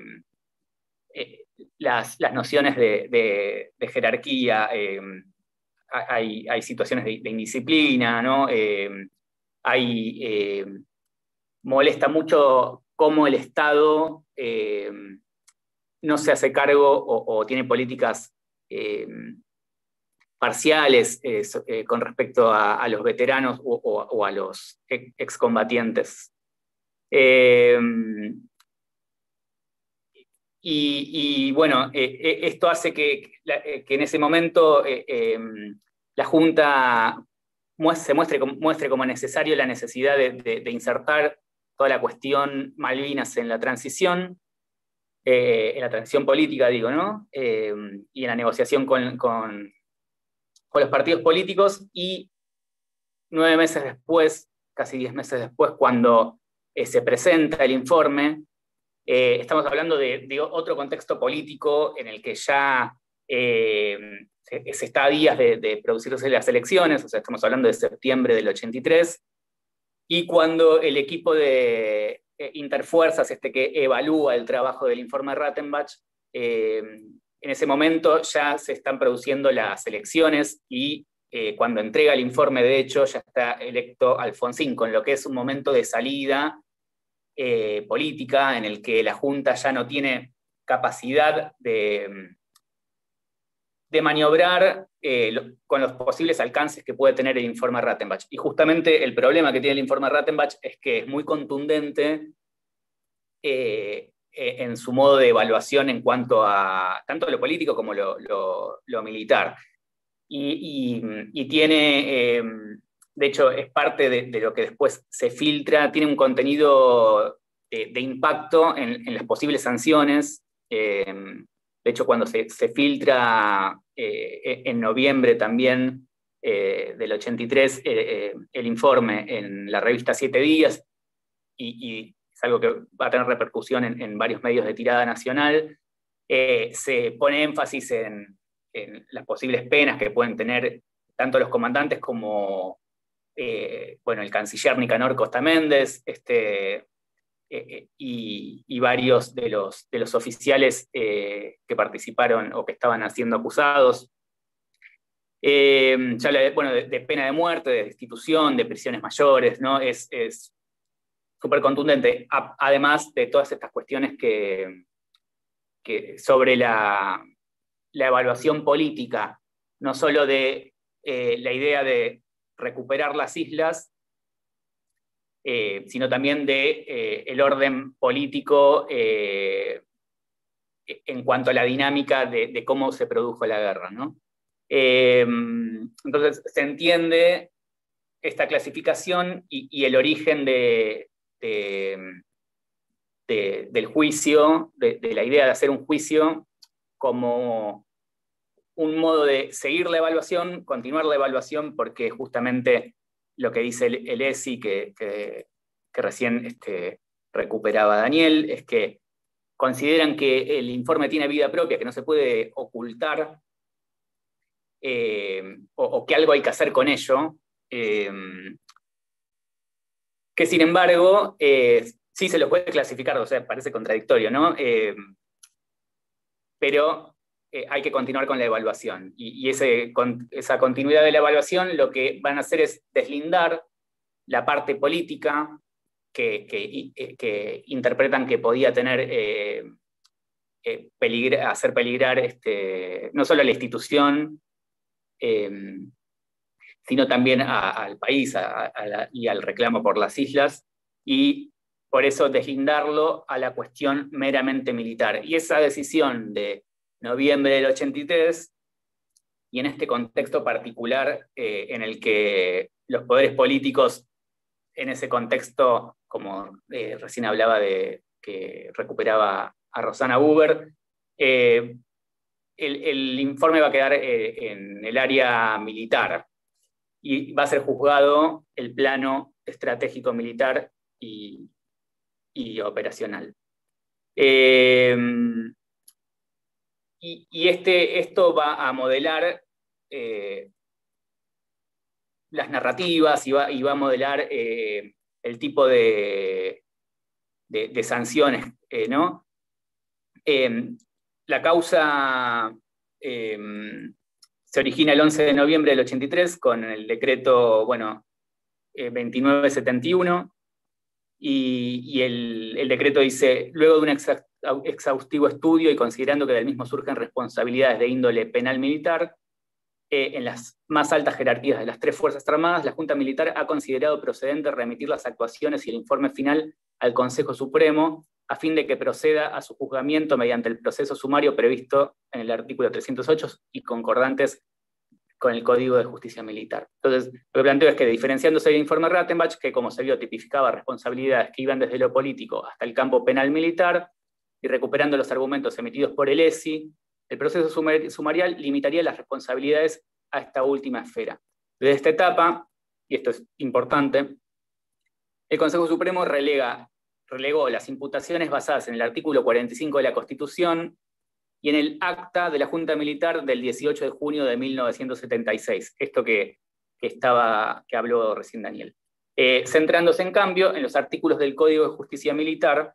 Speaker 2: las nociones de jerarquía. Hay situaciones de indisciplina, ¿no? Molesta mucho cómo el Estado no se hace cargo o tiene políticas parciales con respecto a los veteranos o a los excombatientes. Y bueno, esto hace que en ese momento la Junta se muestre como necesario la necesidad de insertar toda la cuestión Malvinas en la transición política, digo, ¿no? Y en la negociación con los partidos políticos, y 9 meses después, casi 10 meses después, cuando se presenta el informe, estamos hablando de otro contexto político en el que ya se está a días de producirse las elecciones, o sea, estamos hablando de septiembre del 83, y cuando el equipo de Interfuerzas, que evalúa el trabajo del informe Rattenbach, en ese momento ya se están produciendo las elecciones y cuando entrega el informe, de hecho, ya está electo Alfonsín, con lo que es un momento de salida política en el que la Junta ya no tiene capacidad de maniobrar con los posibles alcances que puede tener el informe Rattenbach. Y justamente el problema que tiene el informe Rattenbach es que es muy contundente en su modo de evaluación en cuanto a tanto lo político como lo militar. Y tiene, de hecho, es parte de lo que después se filtra, tiene un contenido de impacto en las posibles sanciones. De hecho, cuando se filtra en noviembre también del 83 el informe en la revista 7 Días, y es algo que va a tener repercusión en varios medios de tirada nacional, se pone énfasis en las posibles penas que pueden tener tanto los comandantes como el canciller Nicanor Costa Méndez, y varios de los oficiales que participaron o que estaban siendo acusados. Ya de pena de muerte, de destitución, de prisiones mayores, ¿no? Es súper contundente, además de todas estas cuestiones que sobre la evaluación política, no solo de la idea de recuperar las islas, sino también de el orden político en cuanto a la dinámica de cómo se produjo la guerra, ¿no? Entonces se entiende esta clasificación y el origen del juicio, de la idea de hacer un juicio como un modo de seguir la evaluación, continuar la evaluación, porque justamente lo que dice el ESI, que recién recuperaba Daniel, es que consideran que el informe tiene vida propia, que no se puede ocultar, o que algo hay que hacer con ello, que sin embargo sí se lo puede clasificar, o sea, parece contradictorio, ¿no? Pero hay que continuar con la evaluación. Y esa continuidad de la evaluación lo que van a hacer es deslindar la parte política que interpretan que podía tener, hacer peligrar no solo a la institución, sino también al país y al reclamo por las islas, y por eso deslindarlo a la cuestión meramente militar. Y esa decisión de noviembre del 83, y en este contexto particular en el que los poderes políticos, en ese contexto, como recién hablaba que recuperaba a Rosana Buber, el informe va a quedar en el área militar y va a ser juzgado el plano estratégico militar y operacional. Esto va a modelar las narrativas y va a modelar el tipo de de sanciones, ¿no? La causa se origina el 11 de noviembre del 83 con el decreto, 2971, y el decreto dice: luego de un exhaustivo estudio y considerando que del mismo surgen responsabilidades de índole penal militar, en las más altas jerarquías de las tres Fuerzas Armadas, la Junta Militar ha considerado procedente remitir las actuaciones y el informe final al Consejo Supremo, a fin de que proceda a su juzgamiento mediante el proceso sumario previsto en el artículo 308 y concordantes con el Código de Justicia Militar. Entonces, lo que planteo es que, diferenciándose del informe Rattenbach, que como se vio tipificaba responsabilidades que iban desde lo político hasta el campo penal militar, y recuperando los argumentos emitidos por el ESI, el proceso sumarial limitaría las responsabilidades a esta última esfera. Desde esta etapa, y esto es importante, el Consejo Supremo relegó las imputaciones basadas en el artículo 45 de la Constitución y en el acta de la Junta Militar del 18 de junio de 1976, esto que habló recién Daniel. Centrándose, en cambio, en los artículos del Código de Justicia Militar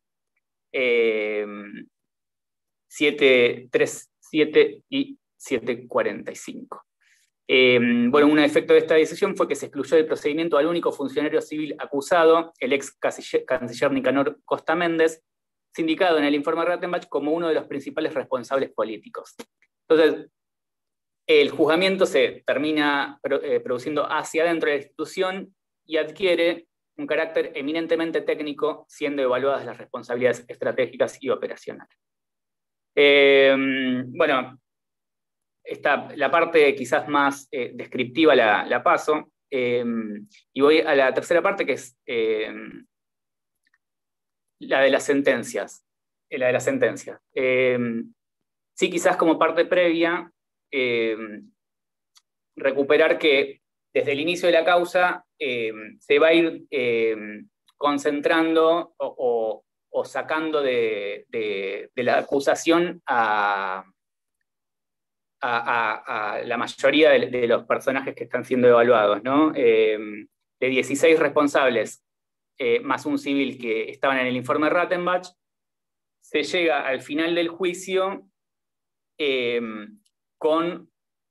Speaker 2: 737 y 745. Un efecto de esta decisión fue que se excluyó del procedimiento al único funcionario civil acusado, el ex canciller Nicanor Costa Méndez, sindicado en el informe Rattenbach como uno de los principales responsables políticos. Entonces, el juzgamiento se termina produciendo hacia adentro de la institución y adquiere un carácter eminentemente técnico, siendo evaluadas las responsabilidades estratégicas y operacionales. La parte quizás más descriptiva la paso, y voy a la tercera parte, que es la de las sentencias. Sí, quizás como parte previa, recuperar que desde el inicio de la causa se va a ir concentrando o sacando de la acusación a la mayoría de los personajes que están siendo evaluados, ¿no? De 16 responsables, más un civil que estaban en el informe Rattenbach, se llega al final del juicio con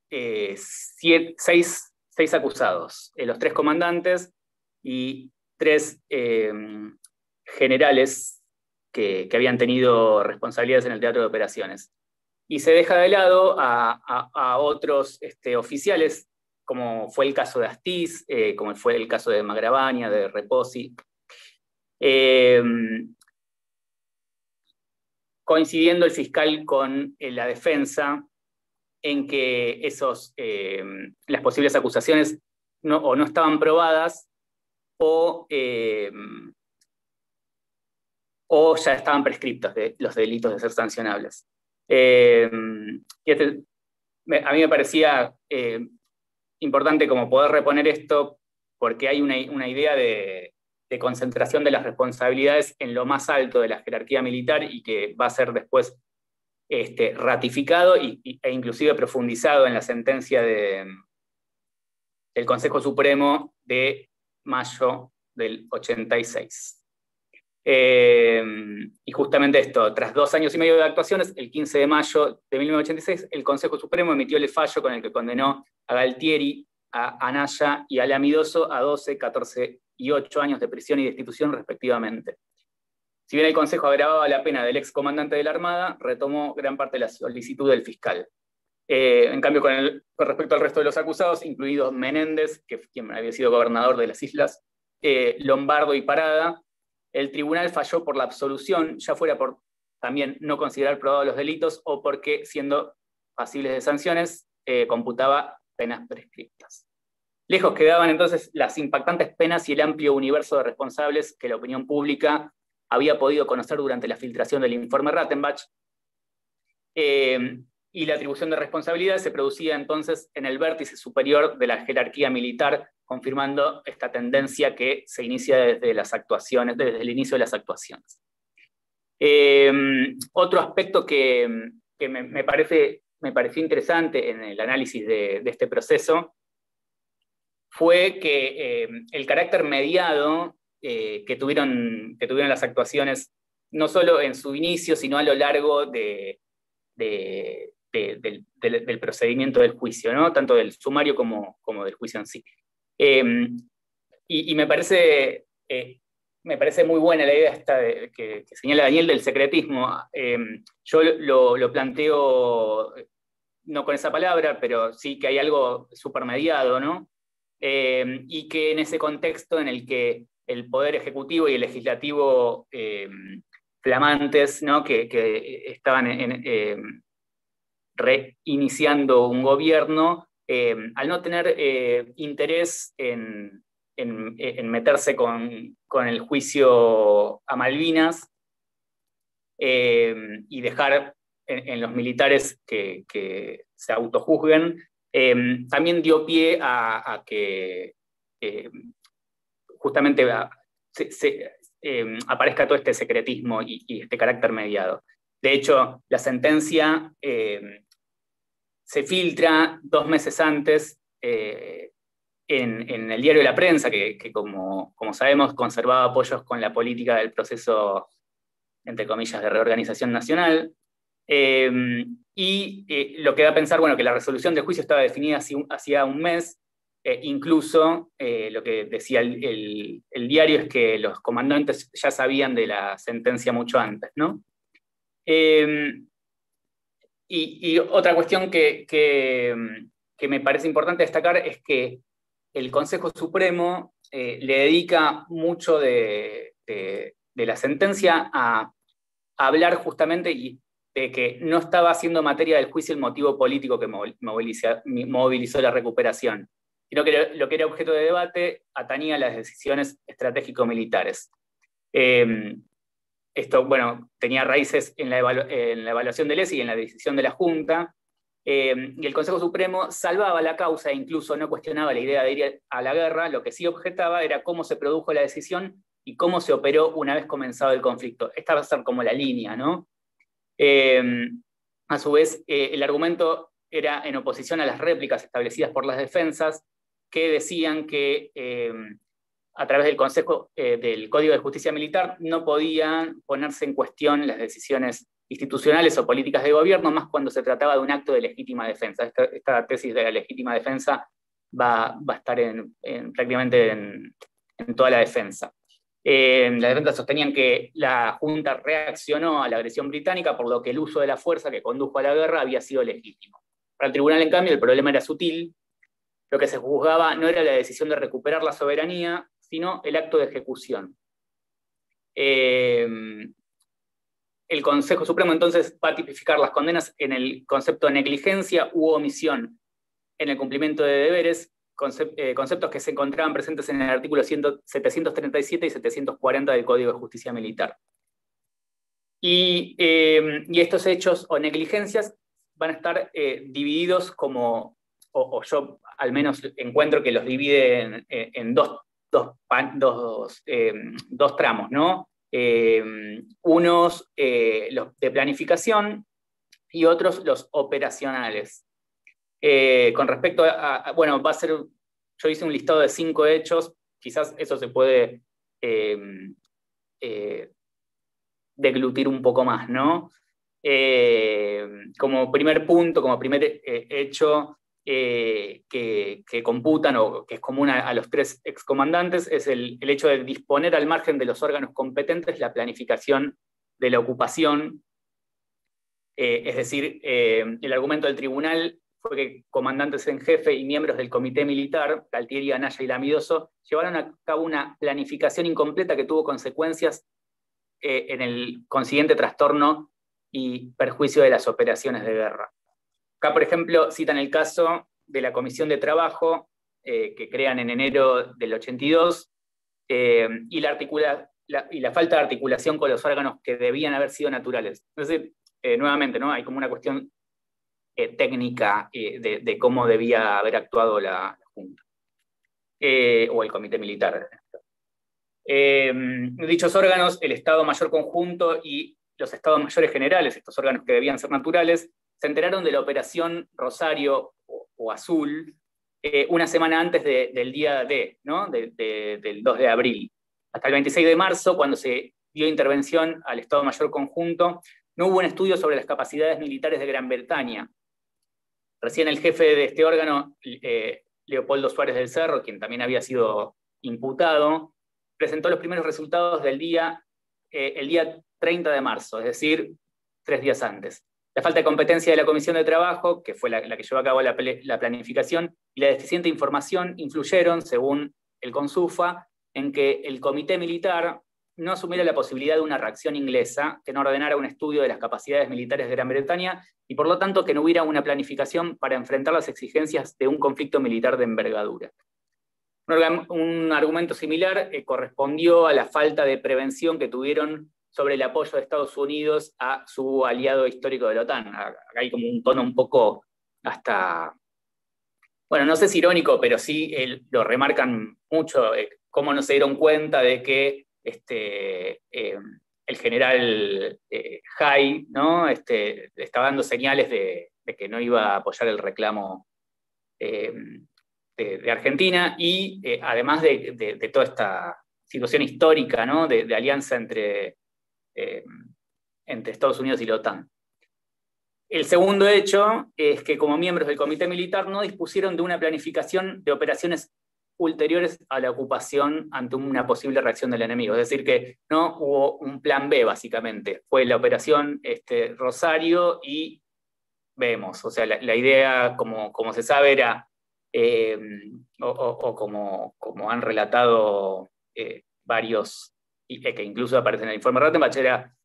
Speaker 2: 6 acusados, los 3 comandantes y 3 generales que habían tenido responsabilidades en el teatro de operaciones. Y se deja de lado a otros oficiales, como fue el caso de Astiz, como fue el caso de Magrabaña, de Reposi, coincidiendo el fiscal con la defensa en que las posibles acusaciones no estaban probadas o ya estaban prescriptos de los delitos de ser sancionables. A mí me parecía importante como poder reponer esto, porque hay una idea de concentración de las responsabilidades en lo más alto de la jerarquía militar y que va a ser después ratificado e inclusive profundizado en la sentencia del Consejo Supremo de mayo del 86. Y justamente esto, tras 2 años y medio de actuaciones, el 15 de mayo de 1986, el Consejo Supremo emitió el fallo con el que condenó a Galtieri, a Anaya y a Lamidoso a 12, 14 y 8 años de prisión y destitución respectivamente. Si bien el Consejo agravaba la pena del ex comandante de la Armada, retomó gran parte de la solicitud del fiscal. En cambio, con respecto al resto de los acusados, incluidos Menéndez, quien había sido gobernador de las islas, Lombardo y Parada, el tribunal falló por la absolución, ya fuera por también no considerar probados los delitos o porque, siendo pasibles de sanciones, computaba penas prescriptas. Lejos quedaban entonces las impactantes penas y el amplio universo de responsables que la opinión pública había podido conocer durante la filtración del informe Rattenbach, y la atribución de responsabilidad se producía entonces en el vértice superior de la jerarquía militar, confirmando esta tendencia que se inicia desde el inicio de las actuaciones. Otro aspecto que me pareció interesante en el análisis de este proceso fue que el carácter mediado que tuvieron las actuaciones, no solo en su inicio, sino a lo largo del procedimiento del juicio, ¿no? Tanto del sumario como del juicio en sí. Y me parece muy buena la idea esta que señala Daniel del secretismo. Yo lo planteo no con esa palabra, pero sí que hay algo supermediado, ¿no? Y que en ese contexto en el que el Poder Ejecutivo y el Legislativo flamantes, ¿no? que estaban reiniciando un gobierno, al no tener interés en meterse con el juicio a Malvinas y dejar en los militares que se autojuzguen, también dio pie a que justamente aparezca todo este secretismo y este carácter mediado. De hecho, la sentencia se filtra 2 meses antes en el diario La Prensa, que como sabemos conservaba apoyos con la política del proceso, entre comillas, de reorganización nacional. Lo que da a pensar, bueno, que la resolución del juicio estaba definida hacía un mes. Incluso lo que decía el diario es que los comandantes ya sabían de la sentencia mucho antes, ¿no? Y otra cuestión que me parece importante destacar es que el Consejo Supremo le dedica mucho de la sentencia a hablar justamente de que no estaba haciendo materia del juicio el motivo político que movilizó la recuperación, sino que lo que era objeto de debate atañía a las decisiones estratégico-militares. Esto, bueno, tenía raíces en la evaluación del ESI y en la decisión de la Junta, y el Consejo Supremo salvaba la causa e incluso no cuestionaba la idea de ir a la guerra. Lo que sí objetaba era cómo se produjo la decisión y cómo se operó una vez comenzado el conflicto. Esta va a ser como la línea, ¿no? A su vez, el argumento era en oposición a las réplicas establecidas por las defensas, que decían que a través del Consejo del Código de Justicia Militar no podían ponerse en cuestión las decisiones institucionales o políticas de gobierno, más cuando se trataba de un acto de legítima defensa. Esta tesis de la legítima defensa va a estar prácticamente en toda la defensa. Las defensas sostenían que la Junta reaccionó a la agresión británica, por lo que el uso de la fuerza que condujo a la guerra había sido legítimo. Para el tribunal, en cambio, el problema era sutil. Lo que se juzgaba no era la decisión de recuperar la soberanía, sino el acto de ejecución. El Consejo Supremo entonces va a tipificar las condenas en el concepto de negligencia u omisión en el cumplimiento de deberes, conceptos que se encontraban presentes en el artículo 737 y 740 del Código de Justicia Militar. Y estos hechos o negligencias van a estar divididos como, o yo al menos encuentro que los divide en dos tramos, ¿no? Unos los de planificación y otros los operacionales. Con respecto bueno, yo hice un listado de 5 hechos, quizás eso se puede deglutir un poco más, ¿no? Como primer punto, como primer hecho que computan o que es común a los 3 excomandantes, es el hecho de disponer al margen de los órganos competentes la planificación de la ocupación. Es decir, el argumento del tribunal fue que comandantes en jefe y miembros del comité militar, Galtieri, Anaya y Lamidoso, llevaron a cabo una planificación incompleta que tuvo consecuencias en el consiguiente trastorno y perjuicio de las operaciones de guerra. Acá, por ejemplo, citan el caso de la Comisión de Trabajo que crean en enero del 82 y la falta de articulación con los órganos que debían haber sido naturales. Entonces, nuevamente, ¿no? Hay como una cuestión técnica de cómo debía haber actuado la Junta o el Comité Militar. Dichos órganos, el Estado Mayor Conjunto y los Estados Mayores Generales, estos órganos que debían ser naturales, se enteraron de la operación Rosario o Azul una semana antes del día D, ¿no? del 2 de abril. Hasta el 26 de marzo, cuando se dio intervención al Estado Mayor Conjunto, no hubo un estudio sobre las capacidades militares de Gran Bretaña. Recién el jefe de este órgano, Leopoldo Suárez del Cerro, quien también había sido imputado, presentó los primeros resultados del día, el día 30 de marzo, es decir, 3 días antes. La falta de competencia de la Comisión de Trabajo, que fue la que llevó a cabo la planificación, y la deficiente información influyeron, según el CONSUFA, en que el Comité Militar no asumiera la posibilidad de una reacción inglesa que no ordenara un estudio de las capacidades militares de Gran Bretaña y por lo tanto que no hubiera una planificación para enfrentar las exigencias de un conflicto militar de envergadura. Un argumento similar correspondió a la falta de prevención que tuvieron sobre el apoyo de Estados Unidos a su aliado histórico de la OTAN. Acá hay como un tono un poco hasta, bueno, no sé si irónico, pero sí lo remarcan mucho, cómo no se dieron cuenta de que el general Hay, ¿no? Estaba dando señales de que no iba a apoyar el reclamo de Argentina, y además de toda esta situación histórica, ¿no? de alianza entre Estados Unidos y la OTAN. El segundo hecho es que como miembros del Comité Militar no dispusieron de una planificación de operaciones ulteriores a la ocupación ante una posible reacción del enemigo. Es decir, que no hubo un plan B, básicamente. Fue la operación Rosario y vemos. O sea, la idea, como se sabe, era, como han relatado varios, que incluso aparecen en el informe Rattenbach, era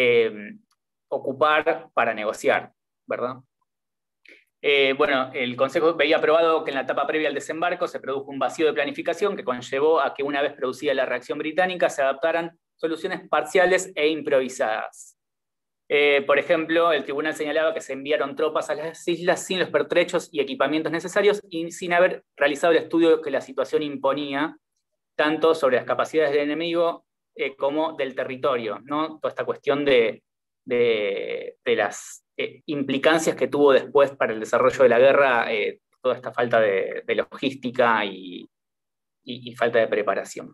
Speaker 2: ocupar para negociar, ¿verdad? Bueno, el Consejo veía aprobado que en la etapa previa al desembarco se produjo un vacío de planificación que conllevó a que una vez producida la reacción británica se adaptaran soluciones parciales e improvisadas. Por ejemplo, el tribunal señalaba que se enviaron tropas a las islas sin los pertrechos y equipamientos necesarios y sin haber realizado el estudio que la situación imponía, tanto sobre las capacidades del enemigo como del territorio, ¿no? Toda esta cuestión de las implicancias que tuvo después para el desarrollo de la guerra, toda esta falta de logística y falta de preparación.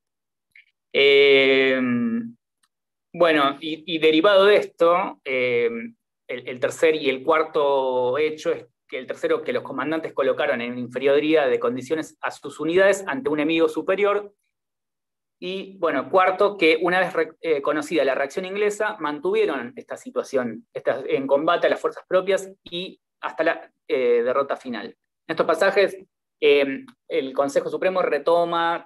Speaker 2: Bueno, y derivado de esto, el tercer y el cuarto hecho es que el tercero, que los comandantes colocaron en inferioridad de condiciones a sus unidades ante un enemigo superior. Y bueno, cuarto, que una vez conocida la reacción inglesa, mantuvieron esta situación en combate a las fuerzas propias y hasta la derrota final. En estos pasajes, el Consejo Supremo retoma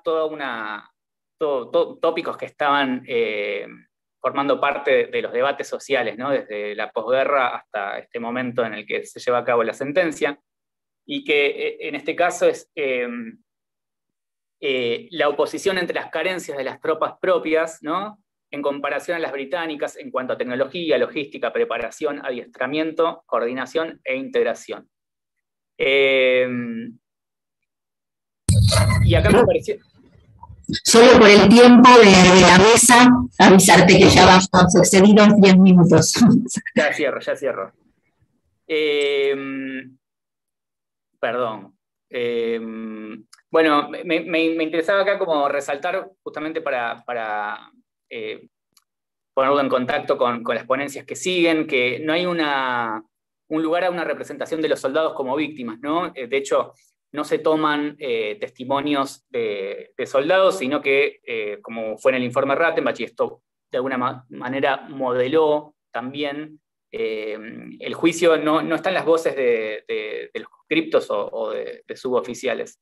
Speaker 2: tópicos que estaban formando parte de los debates sociales, ¿no? Desde la posguerra hasta este momento en el que se lleva a cabo la sentencia, y que en este caso es la oposición entre las carencias de las tropas propias, ¿no? En comparación a las británicas en cuanto a tecnología, logística, preparación, adiestramiento, coordinación e integración. Y acá me pareció...
Speaker 4: Solo por el tiempo de la mesa, avisarte que ya vamos excedidos 10 minutos.
Speaker 2: Ya cierro. Perdón. Bueno, me interesaba acá como resaltar, justamente para ponerlo en contacto con las ponencias que siguen, que no hay un lugar a una representación de los soldados como víctimas, ¿no? De hecho, no se toman testimonios de soldados, sino que, como fue en el informe Rattenbach, y esto de alguna manera modeló también, el juicio no está en las voces de los conscriptos o de suboficiales.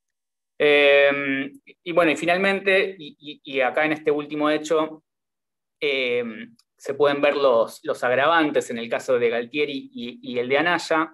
Speaker 2: Y bueno, y finalmente, y acá en este último hecho, se pueden ver los agravantes en el caso de Galtieri y el de Anaya.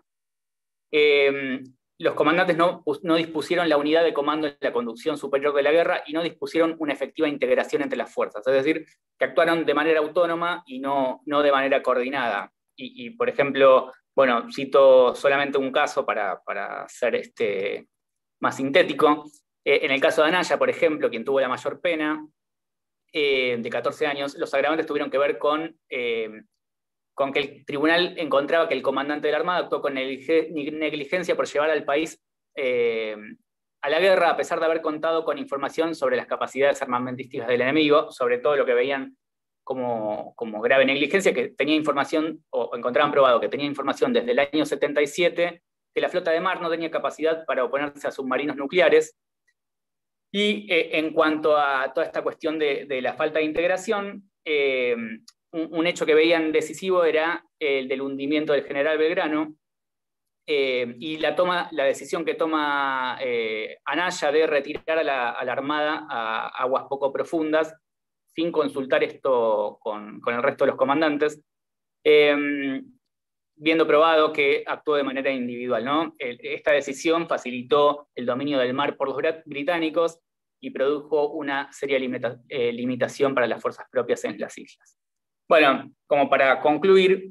Speaker 2: Los comandantes no dispusieron la unidad de comando en la conducción superior de la guerra y no dispusieron una efectiva integración entre las fuerzas, es decir, que actuaron de manera autónoma y no de manera coordinada. Y por ejemplo, bueno, cito solamente un caso para ser más sintético. En el caso de Anaya, por ejemplo, quien tuvo la mayor pena, de 14 años, los agravantes tuvieron que ver con que el tribunal encontraba que el comandante de la Armada actuó con negligencia por llevar al país a la guerra, a pesar de haber contado con información sobre las capacidades armamentísticas del enemigo, sobre todo lo que veían como grave negligencia, que tenía información, o encontraban probado que tenía información desde el año 77, que la flota de mar no tenía capacidad para oponerse a submarinos nucleares. Y en cuanto a toda esta cuestión de la falta de integración, un hecho que veían decisivo era el del hundimiento del general Belgrano, y la decisión que toma Anaya de retirar a la Armada a aguas poco profundas, sin consultar esto con el resto de los comandantes, viendo probado que actuó de manera individual, ¿no? Esta decisión facilitó el dominio del mar por los británicos y produjo una seria limitación para las fuerzas propias en las islas. Bueno, como para concluir,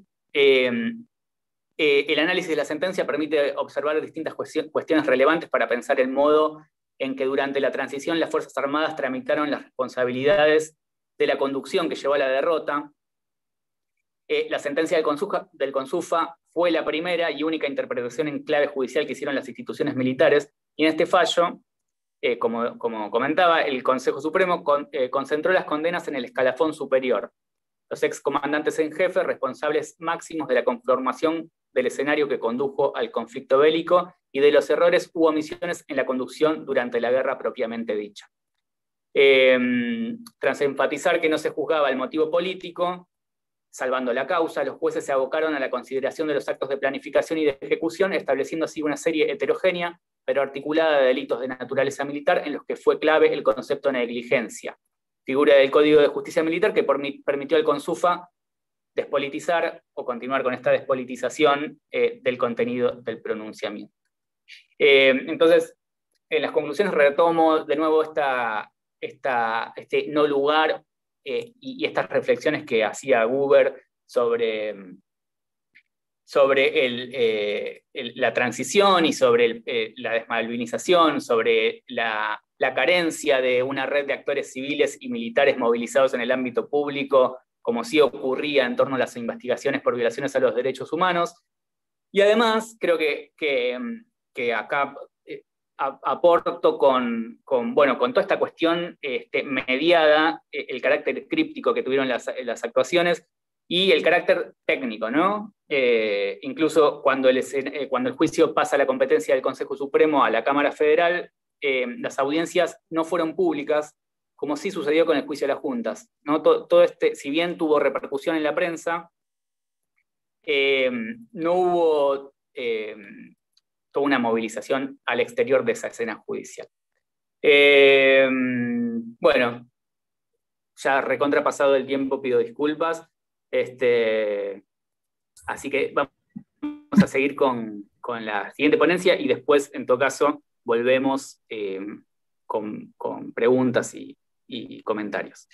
Speaker 2: el análisis de la sentencia permite observar distintas cuestiones relevantes para pensar el modo en que durante la transición las Fuerzas Armadas tramitaron las responsabilidades de la conducción que llevó a la derrota. La sentencia del Consufa fue la primera y única interpretación en clave judicial que hicieron las instituciones militares, y en este fallo, como comentaba, el Consejo Supremo concentró las condenas en el escalafón superior. Los excomandantes en jefe, responsables máximos de la conformación del escenario que condujo al conflicto bélico y de los errores u omisiones en la conducción durante la guerra propiamente dicha. Tras enfatizar que no se juzgaba el motivo político, salvando la causa, los jueces se abocaron a la consideración de los actos de planificación y de ejecución, estableciendo así una serie heterogénea, pero articulada de delitos de naturaleza militar, en los que fue clave el concepto de negligencia, figura del Código de Justicia Militar que permitió al Consufa despolitizar o continuar con esta despolitización del contenido del pronunciamiento. Entonces, en las conclusiones retomo de nuevo este no lugar y estas reflexiones que hacía Guber sobre la transición y sobre la desmalvinización, sobre la carencia de una red de actores civiles y militares movilizados en el ámbito público, como sí ocurría en torno a las investigaciones por violaciones a los derechos humanos. Y además, creo que acá aporto con toda esta cuestión mediada, el carácter críptico que tuvieron las actuaciones y el carácter técnico, ¿no? Incluso cuando el juicio pasa a la competencia del Consejo Supremo a la Cámara Federal, las audiencias no fueron públicas, como sí sucedió con el juicio de las juntas, ¿no? Si bien tuvo repercusión en la prensa, no hubo toda una movilización al exterior de esa escena judicial. Bueno, ya recontrapasado el tiempo, pido disculpas. Así que vamos a seguir con la siguiente ponencia y después, en todo caso, volvemos con preguntas y comentarios.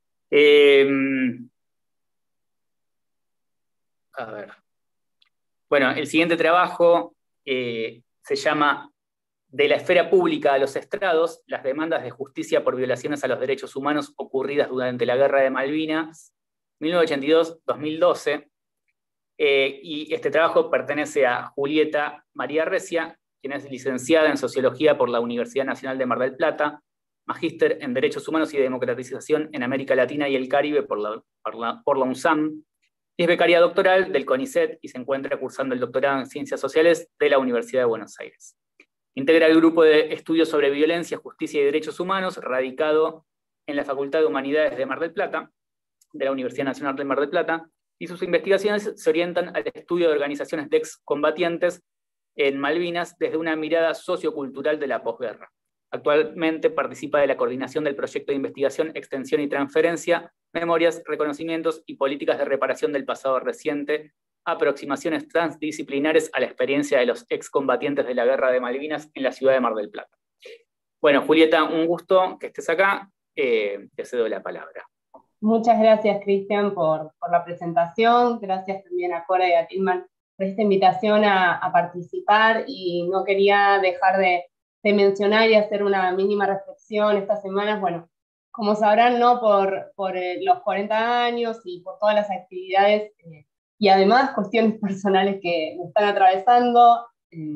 Speaker 2: A ver. Bueno, el siguiente trabajo se llama De la esfera pública a los estrados, las demandas de justicia por violaciones a los derechos humanos ocurridas durante la Guerra de Malvinas, 1982-2012. Y este trabajo pertenece a Julieta María Recia, quien es licenciada en Sociología por la Universidad Nacional de Mar del Plata, magíster en Derechos Humanos y Democratización en América Latina y el Caribe por la UNSAM, y es becaria doctoral del CONICET y se encuentra cursando el doctorado en Ciencias Sociales de la Universidad de Buenos Aires. Integra el grupo de estudios sobre violencia, justicia y derechos humanos, radicado en la Facultad de Humanidades de Mar del Plata, de la Universidad Nacional de Mar del Plata, y sus investigaciones se orientan al estudio de organizaciones de excombatientes en Malvinas desde una mirada sociocultural de la posguerra. Actualmente participa de la coordinación del proyecto de investigación, extensión y transferencia, memorias, reconocimientos y políticas de reparación del pasado reciente, aproximaciones transdisciplinares a la experiencia de los excombatientes de la Guerra de Malvinas en la ciudad de Mar del Plata. Bueno, Julieta, un gusto que estés acá, te cedo la palabra.
Speaker 5: Muchas gracias, Cristian, por la presentación. Gracias también a Cora y a Tilman por esta invitación a participar, y no quería dejar de mencionar y hacer una mínima reflexión estas semanas. Bueno, como sabrán, ¿no? por los 40 años y por todas las actividades y además cuestiones personales que me están atravesando en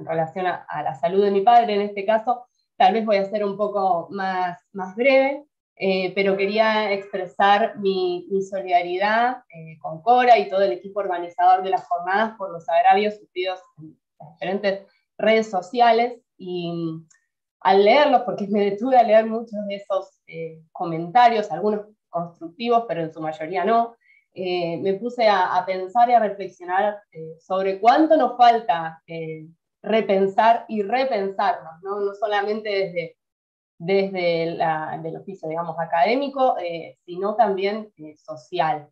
Speaker 5: en relación a la salud de mi padre en este caso. Tal vez voy a ser un poco más breve, pero quería expresar mi solidaridad con Cora y todo el equipo organizador de las jornadas por los agravios sufridos en las diferentes redes sociales, y al leerlos, porque me detuve a leer muchos de esos comentarios, algunos constructivos, pero en su mayoría no, me puse a pensar y a reflexionar sobre cuánto nos falta repensar y repensarnos, ¿no? No solamente desde el oficio, digamos, académico, sino también social.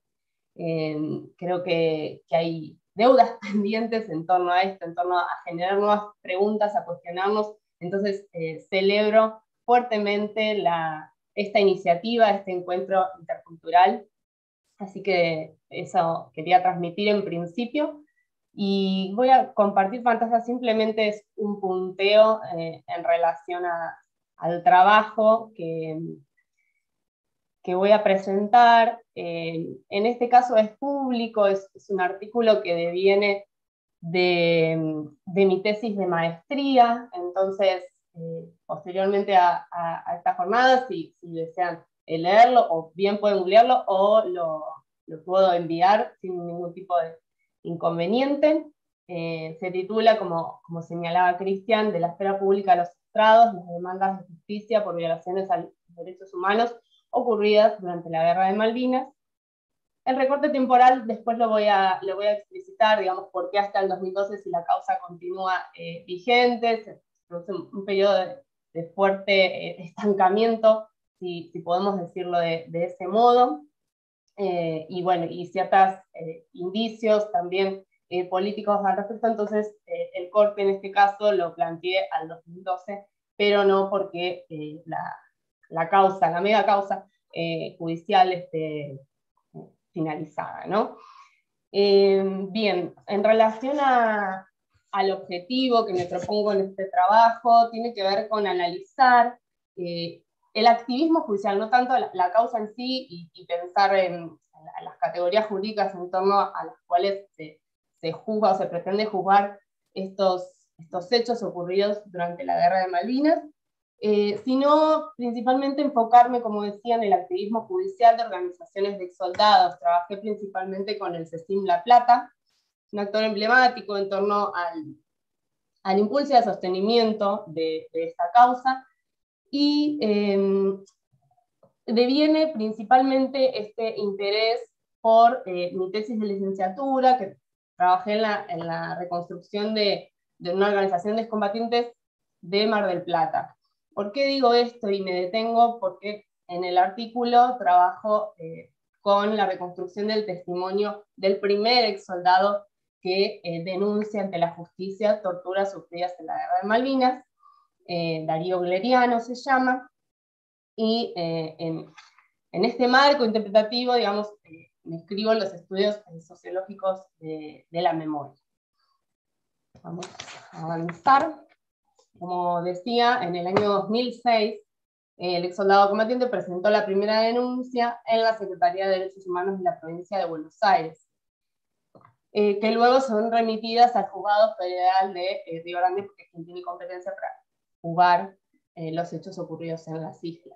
Speaker 5: Creo que hay deudas pendientes en torno a esto, en torno a generar nuevas preguntas, a cuestionarnos. Entonces, celebro fuertemente esta iniciativa, este encuentro intercultural. Así que eso quería transmitir en principio. Y voy a compartir pantalla, simplemente es un punteo en relación al trabajo que voy a presentar. En este caso es público, es un artículo que deviene de mi tesis de maestría. Entonces, posteriormente a esta jornada, si desean leerlo, o bien pueden googlearlo, o lo puedo enviar sin ningún tipo de inconveniente. Se titula, como señalaba Cristian, de la esfera pública a los estrados, las demandas de justicia por violaciones a los derechos humanos ocurridas durante la Guerra de Malvinas. El recorte temporal después lo voy a explicitar, digamos, por qué hasta el 2012, si la causa continúa vigente, se produce un periodo de fuerte estancamiento, si podemos decirlo de ese modo. Y bueno, y ciertos indicios también políticos al respecto. Entonces el corte en este caso lo planteé al 2012, pero no porque la causa, la mega causa judicial esté finalizada, ¿no? Bien, en relación al objetivo que me propongo en este trabajo, tiene que ver con analizar el activismo judicial, no tanto la causa en sí, y pensar en las categorías jurídicas en torno a las cuales se juzga o se pretende juzgar estos hechos ocurridos durante la Guerra de Malvinas, sino principalmente enfocarme, como decía, en el activismo judicial de organizaciones de exsoldados. Trabajé principalmente con el CECIM La Plata, un actor emblemático en torno al impulso y al sostenimiento de esta causa, y deviene principalmente este interés por mi tesis de licenciatura, que trabajé en la reconstrucción de una organización de excombatientes de Mar del Plata. ¿Por qué digo esto y me detengo? Porque en el artículo trabajo con la reconstrucción del testimonio del primer exsoldado que denuncia ante la justicia torturas sufridas en la Guerra de Malvinas. Darío Gleriano se llama, y en este marco interpretativo, digamos, me inscribo en los estudios sociológicos de la memoria. Vamos a avanzar. Como decía, en el año 2006, el exsoldado combatiente presentó la primera denuncia en la Secretaría de Derechos Humanos de la provincia de Buenos Aires, que luego son remitidas al Juzgado Federal de Río Grande, porque es quien tiene competencia para juzgar los hechos ocurridos en las islas.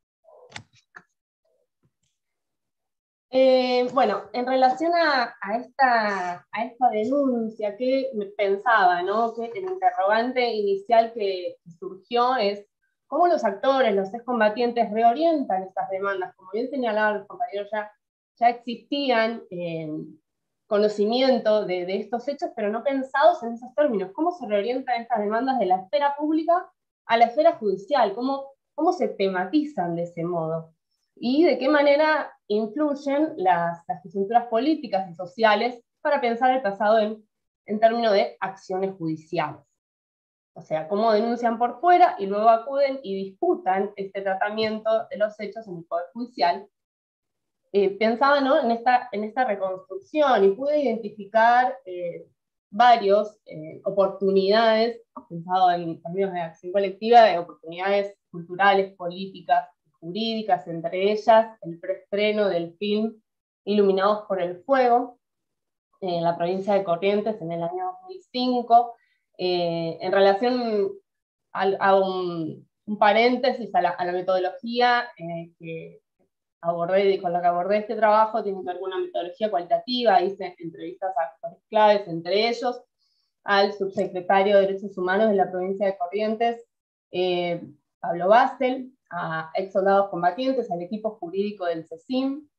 Speaker 5: Bueno, en relación a esta denuncia, que me pensaba, ¿no? Que el interrogante inicial que surgió es cómo los actores, los excombatientes, reorientan estas demandas. Como bien señalaban los compañeros, ya existían conocimiento de estos hechos, pero no pensados en esos términos. ¿Cómo se reorientan estas demandas de la esfera pública a la esfera judicial? ¿Cómo se tematizan de ese modo? Y de qué manera influyen las coyunturas políticas y sociales para pensar el pasado en términos de acciones judiciales. O sea, cómo denuncian por fuera y luego acuden y disputan este tratamiento de los hechos en el Poder Judicial. Pensaba, ¿no?, en esta reconstrucción, y pude identificar varias oportunidades, pensado en términos de acción colectiva, de oportunidades culturales, políticas, jurídicas, entre ellas el preestreno del film Iluminados por el Fuego, en la provincia de Corrientes en el año 2005, En relación a un paréntesis a la metodología que abordé, con la que abordé este trabajo, tiene que ver con una metodología cualitativa, hice entrevistas a actores claves, entre ellos al subsecretario de Derechos Humanos de la provincia de Corrientes, Pablo Bastel, a ex soldados combatientes, al equipo jurídico del CECIM.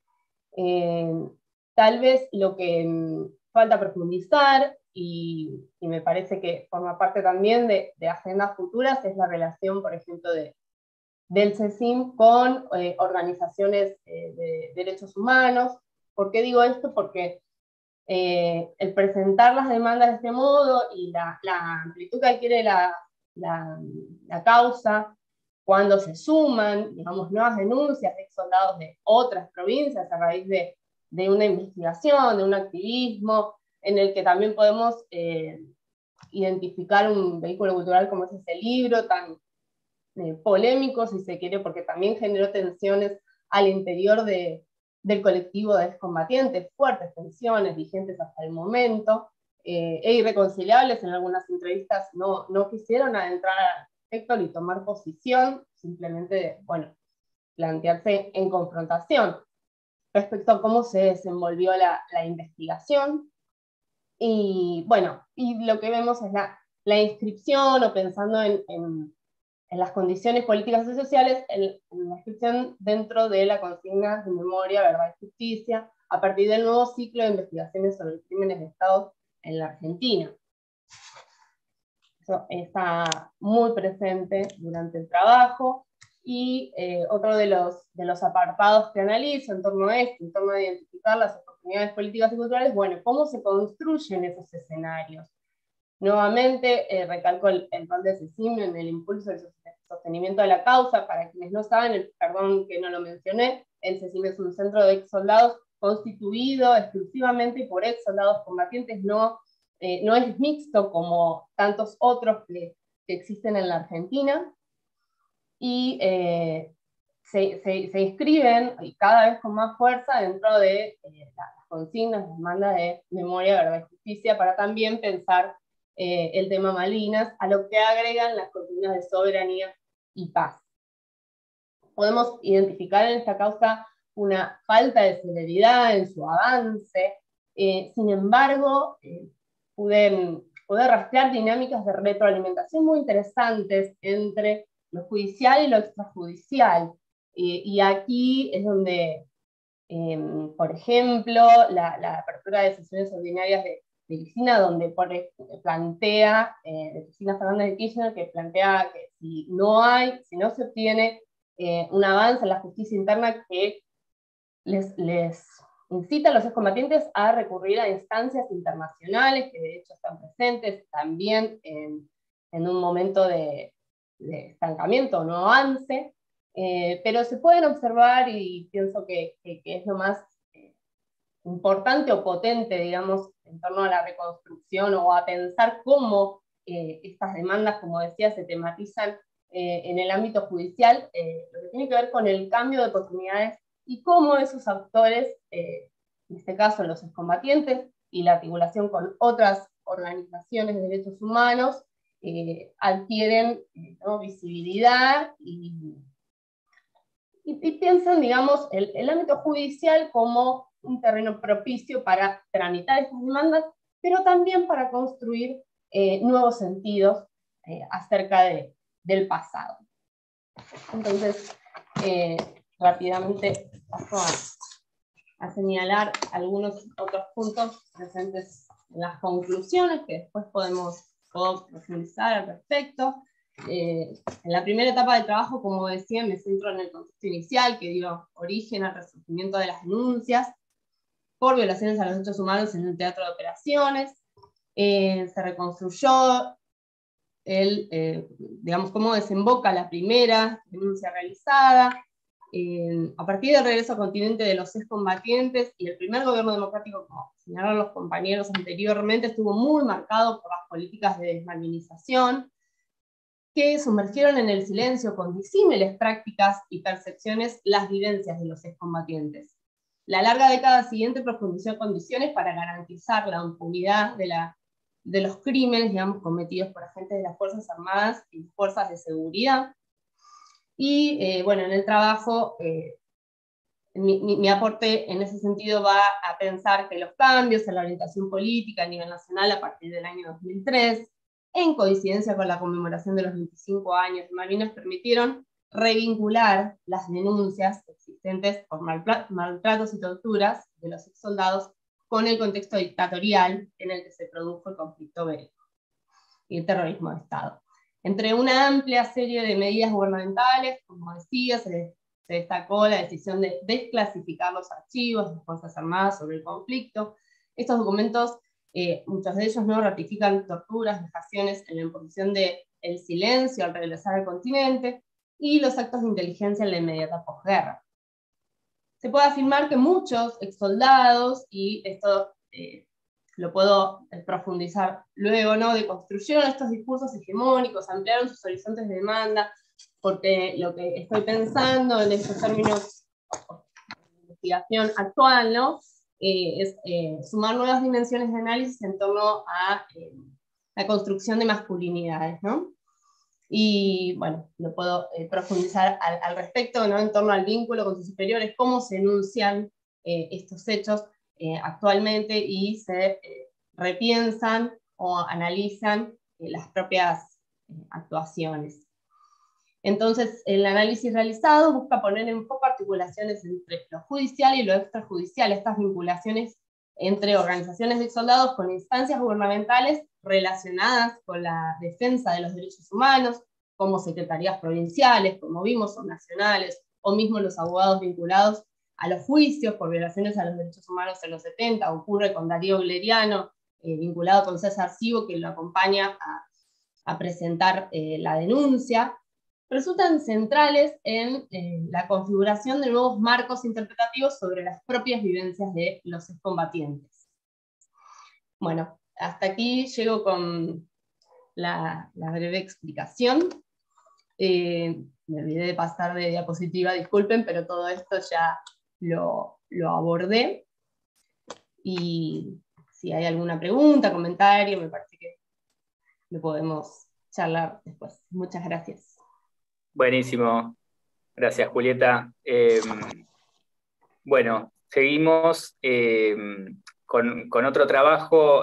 Speaker 5: Tal vez lo que falta profundizar, y me parece que forma parte también de agendas futuras, es la relación, por ejemplo, del CECIM con organizaciones de derechos humanos. ¿Por qué digo esto? Porque el presentar las demandas de este modo y la amplitud que adquiere la causa, cuando se suman, digamos, nuevas denuncias de soldados de otras provincias a raíz de una investigación, de un activismo, en el que también podemos identificar un vehículo cultural como es ese libro, tan polémico, si se quiere, porque también generó tensiones al interior del colectivo de excombatientes, fuertes tensiones vigentes hasta el momento, e irreconciliables. En algunas entrevistas no quisieron adentrar al respecto ni tomar posición, simplemente, bueno, plantearse en confrontación respecto a cómo se desenvolvió la investigación. Y bueno, y lo que vemos es la inscripción, o pensando en las condiciones políticas y sociales, en la inscripción dentro de la consigna de memoria, verdad y justicia, a partir del nuevo ciclo de investigaciones sobre crímenes de Estado en la Argentina. Eso está muy presente durante el trabajo. Y otro de los apartados que analizo en torno a esto, en torno a identificar las oportunidades políticas y culturales, bueno, ¿cómo se construyen esos escenarios? Nuevamente, recalco el rol de CECIM en el impulso del sostenimiento de la causa. Para quienes no saben, perdón que no lo mencioné, el CECIM es un centro de ex soldados constituido exclusivamente por ex soldados combatientes, no es mixto como tantos otros que existen en la Argentina, y se inscriben, y cada vez con más fuerza, dentro de las consignas, las demandas de memoria, verdad y justicia, para también pensar el tema Malvinas, a lo que agregan las consignas de soberanía y paz. Podemos identificar en esta causa una falta de celeridad en su avance, sin embargo, pude rastrear dinámicas de retroalimentación muy interesantes entre lo judicial y lo extrajudicial, y aquí es donde, por ejemplo, la apertura de sesiones ordinarias de Cristina, donde plantea, de Cristina Fernández de Kirchner, que plantea que si no se obtiene un avance en la justicia interna que les incita a los excombatientes a recurrir a instancias internacionales, que de hecho están presentes también en un momento de estancamiento o no avance, pero se pueden observar, y pienso que es lo más importante o potente, digamos, en torno a la reconstrucción o a pensar cómo estas demandas, como decía, se tematizan en el ámbito judicial, lo que tiene que ver con el cambio de oportunidades y cómo esos actores, en este caso los excombatientes y la articulación con otras organizaciones de derechos humanos, adquieren visibilidad y piensan, digamos, el ámbito judicial como un terreno propicio para tramitar estas demandas, pero también para construir nuevos sentidos acerca del pasado. Entonces, rápidamente paso a señalar algunos otros puntos presentes en las conclusiones que después puedo profundizar al respecto. En la primera etapa del trabajo, como decía, me centro en el contexto inicial que dio origen al resurgimiento de las denuncias por violaciones a los derechos humanos en el teatro de operaciones. Se reconstruyó digamos, cómo desemboca la primera denuncia realizada, a partir del regreso al continente de los excombatientes, y el primer gobierno democrático, como señalaron los compañeros anteriormente, estuvo muy marcado por las políticas de desmalvinización, que sumergieron en el silencio con disímiles prácticas y percepciones las vivencias de los excombatientes. La larga década siguiente profundizó condiciones para garantizar la impunidad de la de los crímenes, digamos, cometidos por agentes de las Fuerzas Armadas y Fuerzas de Seguridad. Y bueno, en el trabajo, mi aporte en ese sentido va a pensar que los cambios en la orientación política a nivel nacional a partir del año 2003, en coincidencia con la conmemoración de los 25 años de Malvinas, permitieron revincular las denuncias existentes por maltratos y torturas de los exsoldados con el contexto dictatorial en el que se produjo el conflicto bélico y el terrorismo de Estado. Entre una amplia serie de medidas gubernamentales, como decía, se destacó la decisión de desclasificar los archivos de las Fuerzas Armadas sobre el conflicto. Estos documentos, muchos de ellos no ratifican torturas, vejaciones en la imposición del silencio al regresar al continente, y los actos de inteligencia en la inmediata posguerra. Se puede afirmar que muchos exsoldados, y esto lo puedo profundizar luego, ¿no?, deconstruyeron estos discursos hegemónicos, ampliaron sus horizontes de demanda, porque lo que estoy pensando en estos términos de investigación actual, ¿no?, es sumar nuevas dimensiones de análisis en torno a la construcción de masculinidades, ¿no? Y bueno, lo puedo profundizar al respecto, ¿no?, en torno al vínculo con sus superiores, cómo se enuncian estos hechos actualmente y se repiensan o analizan las propias actuaciones. Entonces, el análisis realizado busca poner en foco articulaciones entre lo judicial y lo extrajudicial, estas vinculaciones entre organizaciones de exsoldados con instancias gubernamentales relacionadas con la defensa de los derechos humanos, como secretarías provinciales, como vimos, o nacionales, o mismo los abogados vinculados a los juicios por violaciones a los derechos humanos en los 70, ocurre con Darío Gleriano, vinculado con César Sivo, que lo acompaña a presentar la denuncia, resultan centrales en la configuración de nuevos marcos interpretativos sobre las propias vivencias de los excombatientes. Bueno, hasta aquí llego con la breve explicación. Me olvidé de pasar de diapositiva, disculpen, pero todo esto ya lo abordé. Y si hay alguna pregunta, comentario, me parece que lo podemos charlar después. Muchas gracias.
Speaker 2: Buenísimo. Gracias, Julieta. Bueno, seguimos con otro trabajo.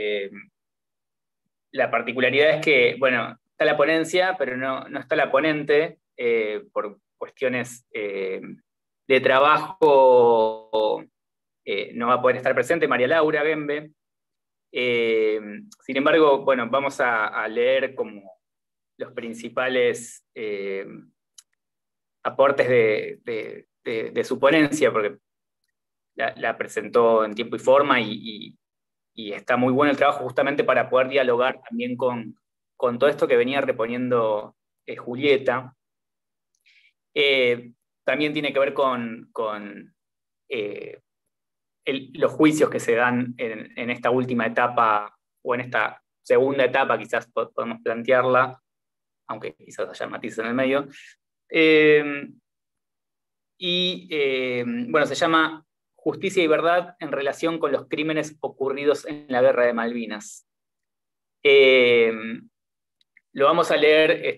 Speaker 2: La particularidad es que, bueno, está la ponencia, pero no está la ponente, por cuestiones de trabajo, no va a poder estar presente María Laura Gembe. Sin embargo, bueno, vamos a leer como los principales aportes de su ponencia, porque la presentó en tiempo y forma, y está muy bueno el trabajo justamente para poder dialogar también con todo esto que venía reponiendo Julieta. También tiene que ver con los juicios que se dan en esta última etapa, o en esta segunda etapa, quizás podemos plantearla, aunque quizás haya matices en el medio. Bueno, se llama Justicia y Verdad en relación con los crímenes ocurridos en la Guerra de Malvinas. Lo vamos a leer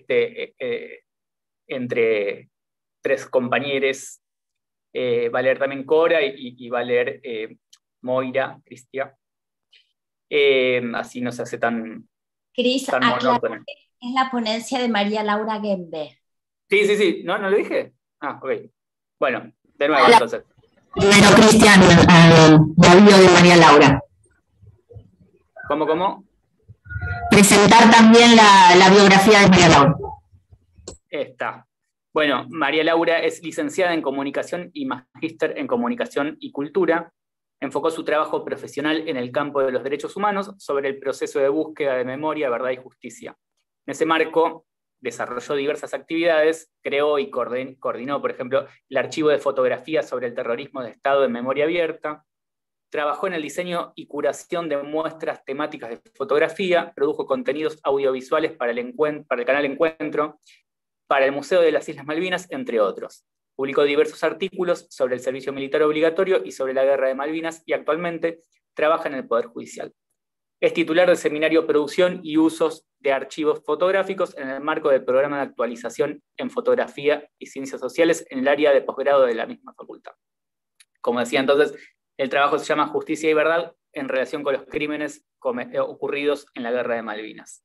Speaker 2: entre tres compañeros. Va a leer también Cora y va a leer Moira, Cristian. Así no se hace tan monótono.
Speaker 6: Es la ponencia de María Laura Gembe.
Speaker 2: Sí. ¿No lo dije? Ah, ok. Bueno, de nuevo entonces.
Speaker 4: Primero, Cristian, la bio de María Laura.
Speaker 2: ¿Cómo?
Speaker 4: Presentar también la biografía de María Laura.
Speaker 2: Está. Bueno, María Laura es licenciada en Comunicación y magíster en Comunicación y Cultura. Enfocó su trabajo profesional en el campo de los derechos humanos sobre el proceso de búsqueda de memoria, verdad y justicia. En ese marco, desarrolló diversas actividades, creó y coordinó, por ejemplo, el archivo de fotografías sobre el terrorismo de Estado en memoria abierta, trabajó en el diseño y curación de muestras temáticas de fotografía, produjo contenidos audiovisuales para el canal Encuentro, para el Museo de las Islas Malvinas, entre otros. Publicó diversos artículos sobre el servicio militar obligatorio y sobre la Guerra de Malvinas, y actualmente trabaja en el Poder Judicial. Es titular del seminario Producción y Usos de Archivos Fotográficos en el marco del programa de actualización en Fotografía y Ciencias Sociales en el área de posgrado de la misma facultad. Como decía entonces, el trabajo se llama Justicia y Verdad en relación con los crímenes ocurridos en la Guerra de Malvinas.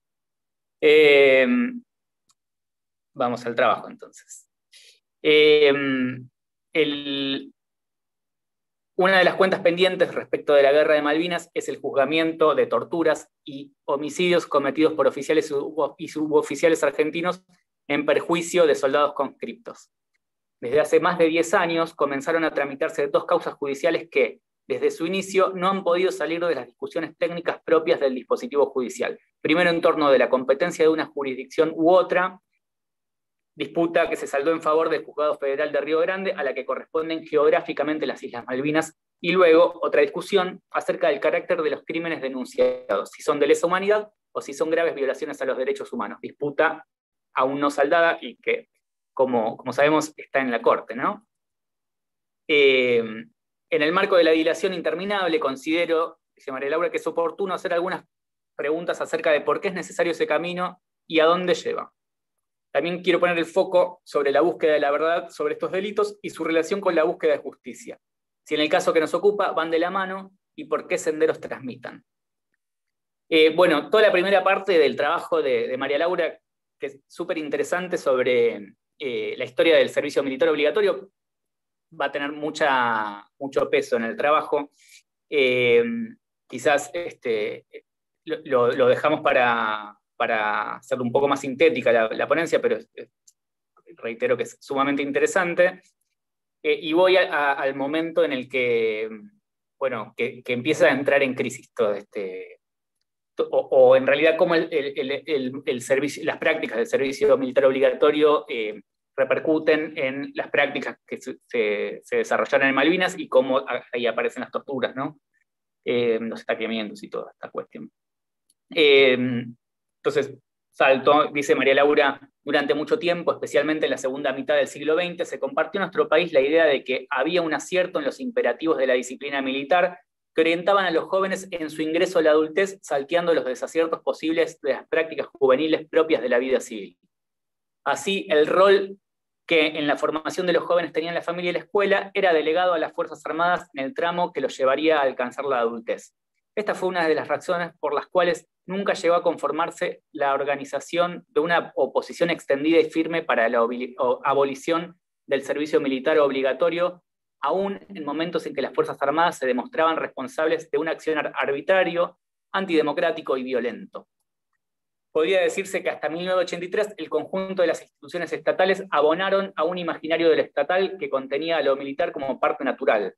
Speaker 2: Vamos al trabajo entonces. Una de las cuentas pendientes respecto de la Guerra de Malvinas es el juzgamiento de torturas y homicidios cometidos por oficiales y suboficiales argentinos en perjuicio de soldados conscriptos. Desde hace más de 10 años comenzaron a tramitarse 2 causas judiciales que, desde su inicio, no han podido salir de las discusiones técnicas propias del dispositivo judicial. Primero en torno de la competencia de una jurisdicción u otra, disputa que se saldó en favor del Juzgado Federal de Río Grande, a la que corresponden geográficamente las Islas Malvinas, y luego otra discusión acerca del carácter de los crímenes denunciados, si son de lesa humanidad o si son graves violaciones a los derechos humanos. Disputa aún no saldada y que, como sabemos, está en la Corte, ¿no? En el marco de la dilación interminable, considero, dice María Laura, que es oportuno hacer algunas preguntas acerca de por qué es necesario ese camino y a dónde lleva. También quiero poner el foco sobre la búsqueda de la verdad sobre estos delitos y su relación con la búsqueda de justicia. Si en el caso que nos ocupa van de la mano y por qué senderos transmitan. Bueno, toda la primera parte del trabajo de María Laura, que es súper interesante sobre la historia del servicio militar obligatorio, va a tener mucho peso en el trabajo. Quizás lo dejamos para hacerlo un poco más sintética la ponencia, pero reitero que es sumamente interesante. Y voy al momento en el que, bueno, que empieza a entrar en crisis todo o en realidad cómo el servicio, las prácticas del servicio militar obligatorio repercuten en las prácticas que se desarrollaron en Malvinas y cómo ahí aparecen las torturas, ¿no? Los estaqueamientos y toda esta cuestión. Entonces, salto, dice María Laura, durante mucho tiempo, especialmente en la segunda mitad del siglo XX, se compartió en nuestro país la idea de que había un acierto en los imperativos de la disciplina militar que orientaban a los jóvenes en su ingreso a la adultez, salteando los desaciertos posibles de las prácticas juveniles propias de la vida civil. Así, el rol que en la formación de los jóvenes tenían la familia y la escuela era delegado a las Fuerzas Armadas en el tramo que los llevaría a alcanzar la adultez. Esta fue una de las razones por las cuales nunca llegó a conformarse la organización de una oposición extendida y firme para la abolición del servicio militar obligatorio, aún en momentos en que las Fuerzas Armadas se demostraban responsables de un accionar arbitrario, antidemocrático y violento. Podría decirse que hasta 1983 el conjunto de las instituciones estatales abonaron a un imaginario del estatal que contenía a lo militar como parte natural.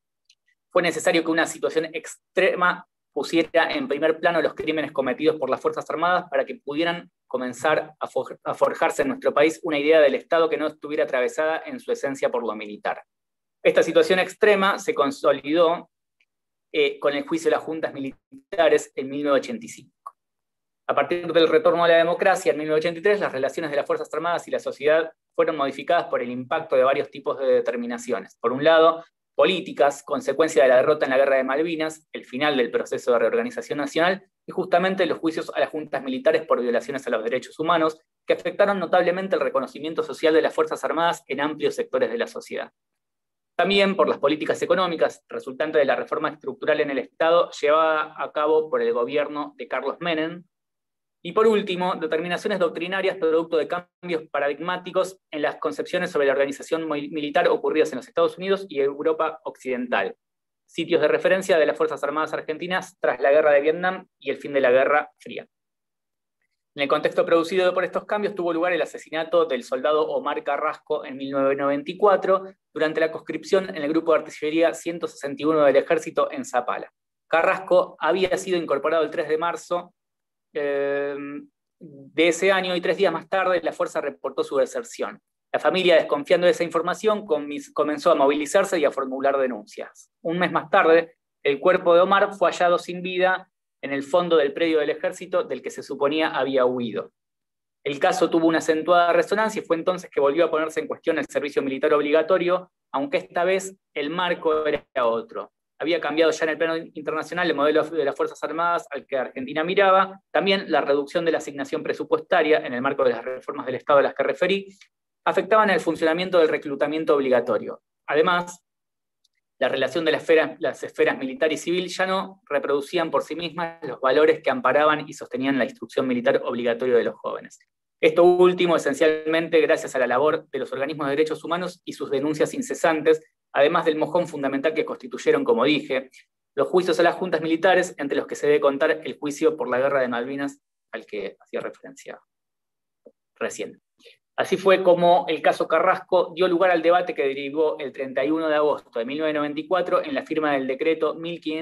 Speaker 2: Fue necesario que una situación extrema pusiera en primer plano los crímenes cometidos por las Fuerzas Armadas para que pudieran comenzar a forjarse en nuestro país una idea del Estado que no estuviera atravesada en su esencia por lo militar. Esta situación extrema se consolidó con el juicio de las juntas militares en 1985. A partir del retorno a la democracia en 1983, las relaciones de las Fuerzas Armadas y la sociedad fueron modificadas por el impacto de varios tipos de determinaciones. Por un lado, políticas, consecuencia de la derrota en la Guerra de Malvinas, el final del proceso de reorganización nacional y justamente los juicios a las juntas militares por violaciones a los derechos humanos, que afectaron notablemente el reconocimiento social de las Fuerzas Armadas en amplios sectores de la sociedad. También por las políticas económicas resultantes de la reforma estructural en el Estado llevada a cabo por el gobierno de Carlos Menem. Y por último, determinaciones doctrinarias producto de cambios paradigmáticos en las concepciones sobre la organización militar ocurridas en los Estados Unidos y Europa Occidental. Sitios de referencia de las Fuerzas Armadas Argentinas tras la Guerra de Vietnam y el fin de la Guerra Fría. En el contexto producido por estos cambios tuvo lugar el asesinato del soldado Omar Carrasco en 1994 durante la conscripción en el Grupo de Artillería 161 del Ejército en Zapala. Carrasco había sido incorporado el 3 de marzo de ese año y 3 días más tarde la fuerza reportó su deserción. La familia, desconfiando de esa información, comenzó a movilizarse y a formular denuncias. Un mes más tarde, el cuerpo de Omar fue hallado sin vida en el fondo del predio del ejército del que se suponía había huido. El caso tuvo una acentuada resonancia y fue entonces que volvió a ponerse en cuestión el servicio militar obligatorio, aunque esta vez el marco era otro. había cambiado ya en el plano internacional el modelo de las Fuerzas Armadas al que Argentina miraba, también la reducción de la asignación presupuestaria en el marco de las reformas del Estado a las que referí, afectaban el funcionamiento del reclutamiento obligatorio. Además, la relación de las esferas militar y civil ya no reproducían por sí mismas los valores que amparaban y sostenían la instrucción militar obligatoria de los jóvenes. Esto último esencialmente gracias a la labor de los organismos de derechos humanos y sus denuncias incesantes, además del mojón fundamental que constituyeron, como dije, los juicios a las juntas militares, entre los que se debe contar el juicio por la Guerra de Malvinas, al que hacía referencia recién. Así fue como el caso Carrasco dio lugar al debate que derivó el 31 de agosto de 1994 en la firma del decreto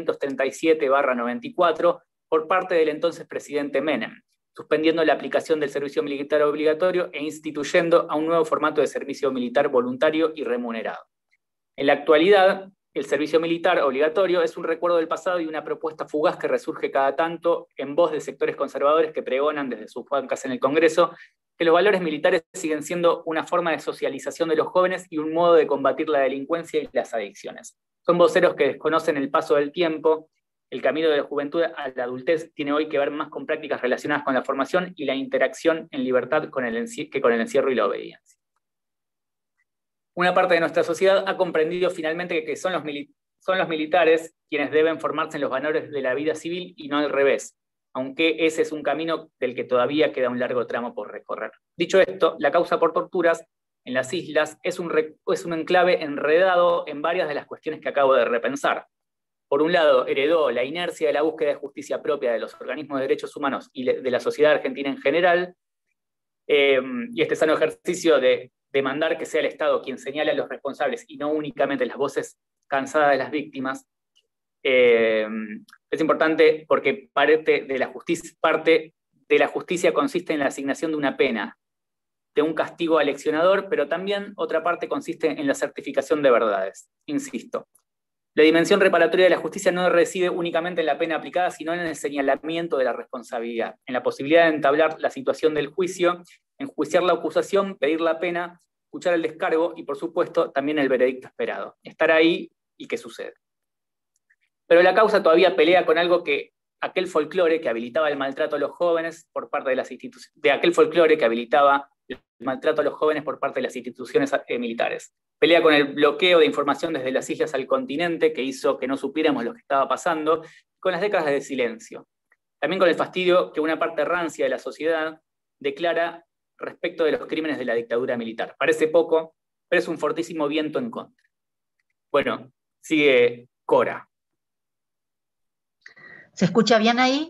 Speaker 2: 1537/94 por parte del entonces presidente Menem, suspendiendo la aplicación del servicio militar obligatorio e instituyendo a un nuevo formato de servicio militar voluntario y remunerado. En la actualidad, el servicio militar obligatorio es un recuerdo del pasado y una propuesta fugaz que resurge cada tanto en voz de sectores conservadores que pregonan desde sus bancas en el Congreso que los valores militares siguen siendo una forma de socialización de los jóvenes y un modo de combatir la delincuencia y las adicciones. Son voceros que desconocen el paso del tiempo. El camino de la juventud a la adultez tiene hoy que ver más con prácticas relacionadas con la formación y la interacción en libertad que con el encierro y la obediencia. Una parte de nuestra sociedad ha comprendido finalmente que son los militares quienes deben formarse en los valores de la vida civil y no al revés, aunque ese es un camino del que todavía queda un largo tramo por recorrer. Dicho esto, la causa por torturas en las islas es un enclave enredado en varias de las cuestiones que acabo de repensar. Por un lado, heredó la inercia de la búsqueda de justicia propia de los organismos de derechos humanos y de la sociedad argentina en general, y este sano ejercicio de demandar que sea el Estado quien señale a los responsables y no únicamente las voces cansadas de las víctimas, es importante porque parte de la justicia consiste en la asignación de una pena, de un castigo aleccionador, pero también otra parte consiste en la certificación de verdades. Insisto, la dimensión reparatoria de la justicia no reside únicamente en la pena aplicada, sino en el señalamiento de la responsabilidad, en la posibilidad de entablar la situación del juicio, enjuiciar la acusación, pedir la pena, escuchar el descargo y, por supuesto, también el veredicto esperado. Estar ahí y qué sucede. Pero la causa todavía pelea con algo que aquel folclore que habilitaba el maltrato a los jóvenes por parte de las instituciones, militares. Pelea con el bloqueo de información desde las islas al continente que hizo que no supiéramos lo que estaba pasando, con las décadas de silencio. También con el fastidio que una parte rancia de la sociedad declara respecto de los crímenes de la dictadura militar. Parece poco, pero es un fortísimo viento en contra. Bueno, sigue Cora.
Speaker 1: ¿Se escucha bien ahí?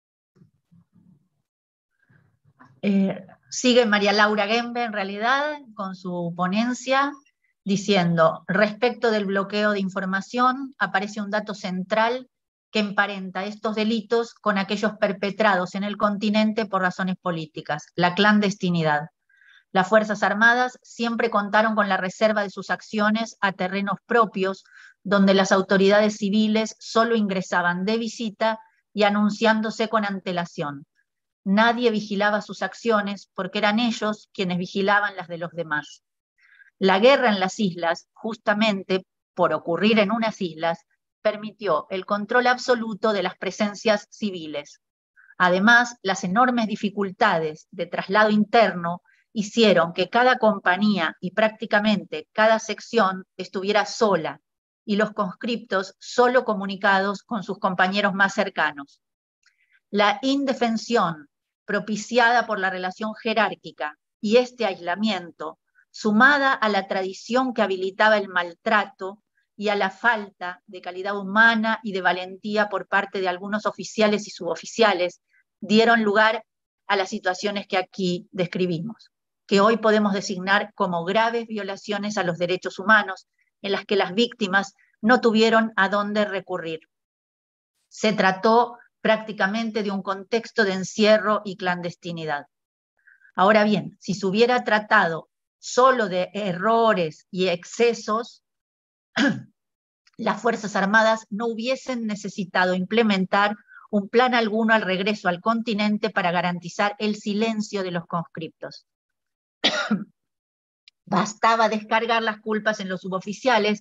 Speaker 1: Sigue María Laura Gembe, en realidad, con su ponencia, diciendo, respecto del bloqueo de información, aparece un dato central que emparenta estos delitos con aquellos perpetrados en el continente por razones políticas, la clandestinidad. Las Fuerzas Armadas siempre contaron con la reserva de sus acciones a terrenos propios, donde las autoridades civiles solo ingresaban de visita y anunciándose con antelación. Nadie vigilaba sus acciones porque eran ellos quienes vigilaban las de los demás. La guerra en las islas, justamente por ocurrir en unas islas, permitió el control absoluto de las presencias civiles. Además, las enormes dificultades de traslado interno hicieron que cada compañía y prácticamente cada sección estuviera sola y los conscriptos solo comunicados con sus compañeros más cercanos. La indefensión propiciada por la relación jerárquica y este aislamiento, sumada a la tradición que habilitaba el maltrato y a la falta de calidad humana y de valentía por parte de algunos oficiales y suboficiales, dieron lugar a las situaciones que aquí describimos, que hoy podemos designar como graves violaciones a los derechos humanos, en las que las víctimas no tuvieron a dónde recurrir. Se trató prácticamente de un contexto de encierro y clandestinidad. Ahora bien, si se hubiera tratado solo de errores y excesos, las Fuerzas Armadas no hubiesen necesitado implementar un plan alguno al regreso al continente para garantizar el silencio de los conscriptos. Bastaba descargar las culpas en los suboficiales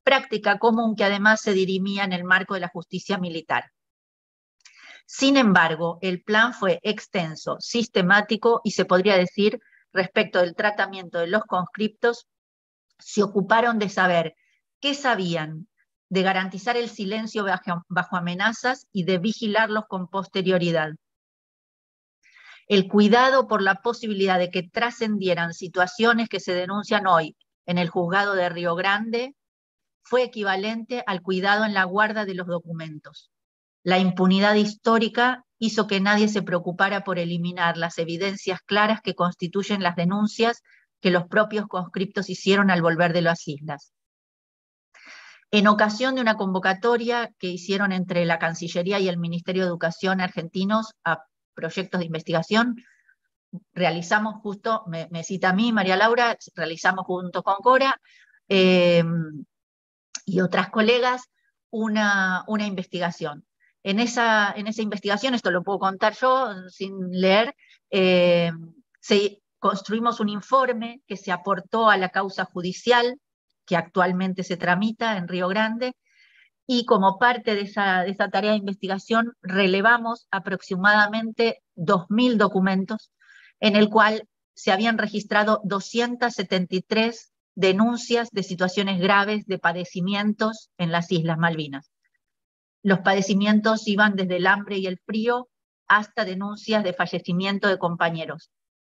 Speaker 1: práctica común que además se dirimía en el marco de la justicia militar. Sin embargo, el plan fue extenso, sistemático y se podría decir, respecto del tratamiento de los conscriptos, se ocuparon de saber qué sabían, de garantizar el silencio bajo amenazas y de vigilarlos con posterioridad. El cuidado por la posibilidad de que trascendieran situaciones que se denuncian hoy en el juzgado de Río Grande fue equivalente al cuidado en la guarda de los documentos. La impunidad histórica hizo que nadie se preocupara por eliminar las evidencias claras que constituyen las denuncias que los propios conscriptos hicieron al volver de las islas. En ocasión de una convocatoria que hicieron entre la Cancillería y el Ministerio de Educación argentinos a proyectos de investigación, realizamos justo, me cita a mí, María Laura, realizamos junto con Cora y otras colegas una investigación. En esa investigación, esto lo puedo contar yo sin leer, construimos un informe que se aportó a la causa judicial que actualmente se tramita en Río Grande, y como parte de esa tarea de investigación relevamos aproximadamente 2.000 documentos en el cual se habían registrado 273 denuncias de situaciones graves de padecimientos en las Islas Malvinas. Los padecimientos iban desde el hambre y el frío hasta denuncias de fallecimiento de compañeros.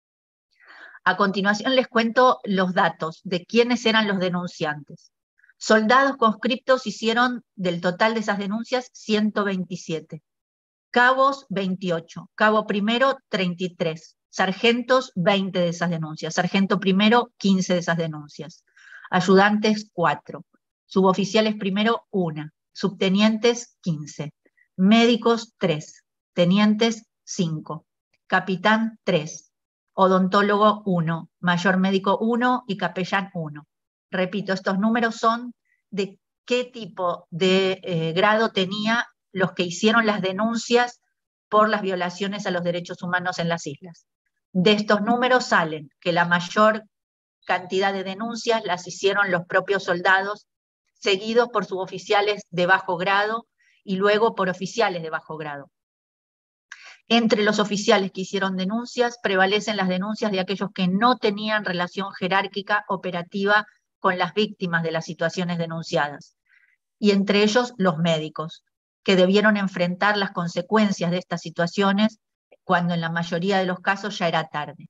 Speaker 1: A continuación les cuento los datos de quiénes eran los denunciantes. Soldados conscriptos hicieron del total de esas denuncias 127. Cabos 28, cabo primero 33, sargentos 20 de esas denuncias, sargento primero 15 de esas denuncias, ayudantes 4, suboficiales primero 1, subtenientes 15, médicos 3, tenientes 5, capitán 3, odontólogo 1, mayor médico 1 y capellán 1. Repito, estos números son de qué tipo de grado tenía los que hicieron las denuncias por las violaciones a los derechos humanos en las islas. De estos números salen que la mayor cantidad de denuncias las hicieron los propios soldados, seguidos por suboficiales de bajo grado y luego por oficiales de bajo grado. Entre los oficiales que hicieron denuncias, prevalecen las denuncias de aquellos que no tenían relación jerárquica operativa con las víctimas de las situaciones denunciadas, y entre ellos los médicos, que debieron enfrentar las consecuencias de estas situaciones cuando en la mayoría de los casos ya era tarde.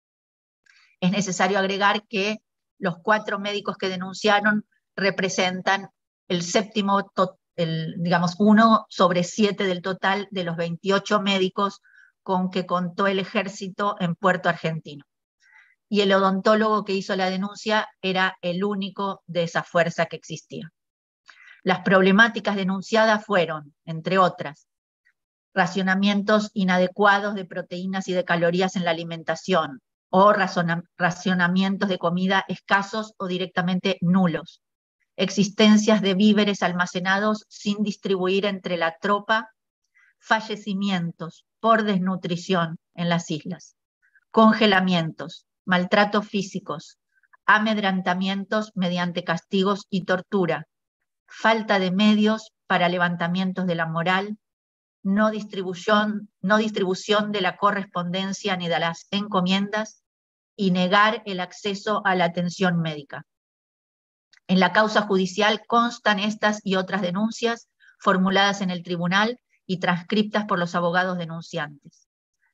Speaker 1: Es necesario agregar que los 4 médicos que denunciaron representan el séptimo, digamos, 1 sobre 7 del total de los 28 médicos con que contó el ejército en Puerto Argentino. Y el odontólogo que hizo la denuncia era el único de esa fuerza que existía. Las problemáticas denunciadas fueron, entre otras, racionamientos inadecuados de proteínas y de calorías en la alimentación, o racionamientos de comida escasos o directamente nulos, existencias de víveres almacenados sin distribuir entre la tropa, fallecimientos por desnutrición en las islas, congelamientos, maltratos físicos, amedrantamientos mediante castigos y tortura, falta de medios para levantamientos de la moral, no distribución de la correspondencia ni de las encomiendas, y negar el acceso a la atención médica. En la causa judicial constan estas y otras denuncias formuladas en el tribunal y transcriptas por los abogados denunciantes.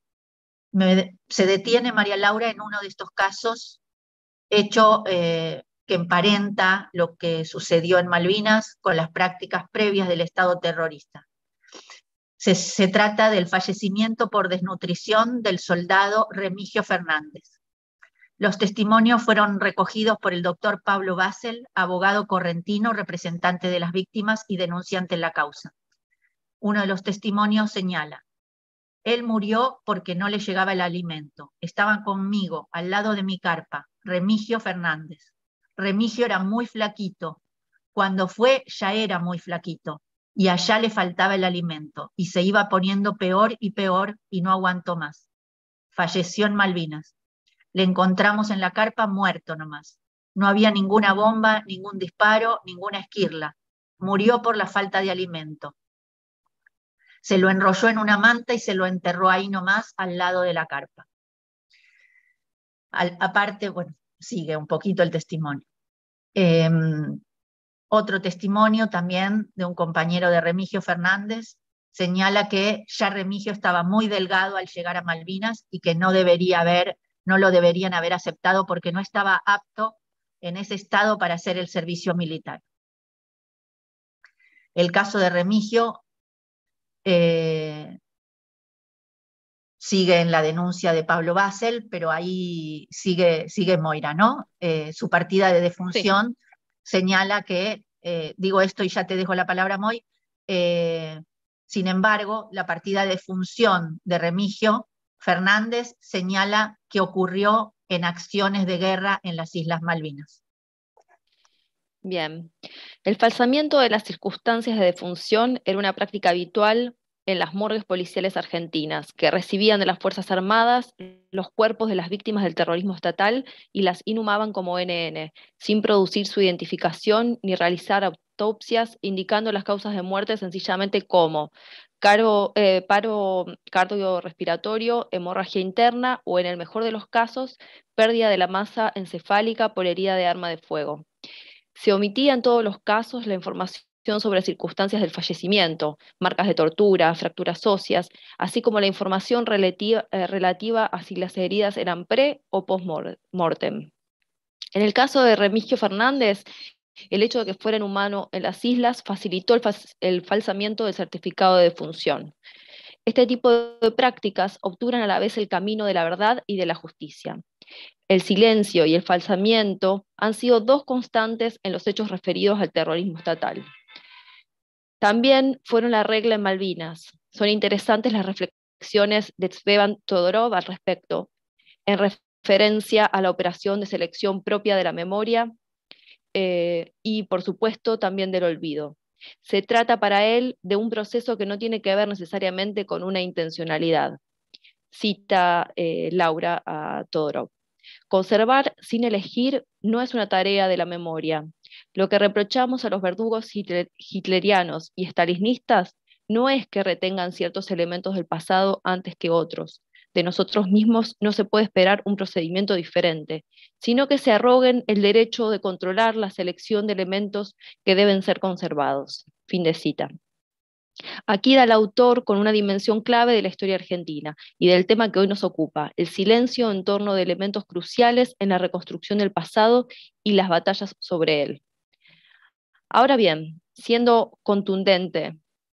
Speaker 1: Se detiene María Laura en uno de estos casos, hecho que emparenta lo que sucedió en Malvinas con las prácticas previas del Estado terrorista. Se trata del fallecimiento por desnutrición del soldado Remigio Fernández. Los testimonios fueron recogidos por el doctor Pablo Basel, abogado correntino, representante de las víctimas y denunciante en la causa. Uno de los testimonios señala: él murió porque no le llegaba el alimento. Estaban conmigo, al lado de mi carpa, Remigio Fernández. Remigio era muy flaquito. Cuando fue ya era muy flaquito. Y allá le faltaba el alimento. Y se iba poniendo peor y no aguantó más. Falleció en Malvinas. Le encontramos en la carpa muerto nomás. No había ninguna bomba, ningún disparo, ninguna esquirla. Murió por la falta de alimento. Se lo enrolló en una manta y se lo enterró ahí nomás al lado de la carpa. Aparte, bueno, sigue un poquito el testimonio. Otro testimonio también de un compañero de Remigio Fernández señala que ya Remigio estaba muy delgado al llegar a Malvinas y que no lo deberían haber aceptado porque no estaba apto en ese estado para hacer el servicio militar. El caso de Remigio sigue en la denuncia de Pablo Basel, pero ahí sigue Moira, ¿no? Su partida de defunción señala que, digo esto y ya te dejo la palabra, Moy, sin embargo, la partida de defunción de Remigio Fernández señala que ocurrió en acciones de guerra en las Islas Malvinas.
Speaker 7: Bien. El falsamiento de las circunstancias de defunción era una práctica habitual en las morgues policiales argentinas, que recibían de las Fuerzas Armadas los cuerpos de las víctimas del terrorismo estatal y las inhumaban como NN, sin producir su identificación ni realizar autopsias, indicando las causas de muerte sencillamente como paro cardiorrespiratorio, hemorragia interna o, en el mejor de los casos, pérdida de la masa encefálica por herida de arma de fuego. Se omitía en todos los casos la información sobre circunstancias del fallecimiento, marcas de tortura, fracturas óseas, así como la información relativa a si las heridas eran pre o post-mortem. En el caso de Remigio Fernández, el hecho de que fuera inhumado en las islas facilitó el falsamiento del certificado de defunción. Este tipo de prácticas obturan a la vez el camino de la verdad y de la justicia. El silencio y el falsamiento han sido dos constantes en los hechos referidos al terrorismo estatal. También fueron la regla en Malvinas. Son interesantes las reflexiones de Tzvetan Todorov al respecto, en referencia a la operación de selección propia de la memoria y, por supuesto, también del olvido. Se trata para él de un proceso que no tiene que ver necesariamente con una intencionalidad. Cita Laura a Todorov. Conservar sin elegir no es una tarea de la memoria. Lo que reprochamos a los verdugos hitlerianos y stalinistas no es que retengan ciertos elementos del pasado antes que otros. De nosotros mismos no se puede esperar un procedimiento diferente, sino que se arroguen el derecho de controlar la selección de elementos que deben ser conservados. Fin de cita. Aquí da el autor con una dimensión clave de la historia argentina y del tema que hoy nos ocupa, el silencio en torno de elementos cruciales en la reconstrucción del pasado y las batallas sobre él. Ahora bien, siendo contundentes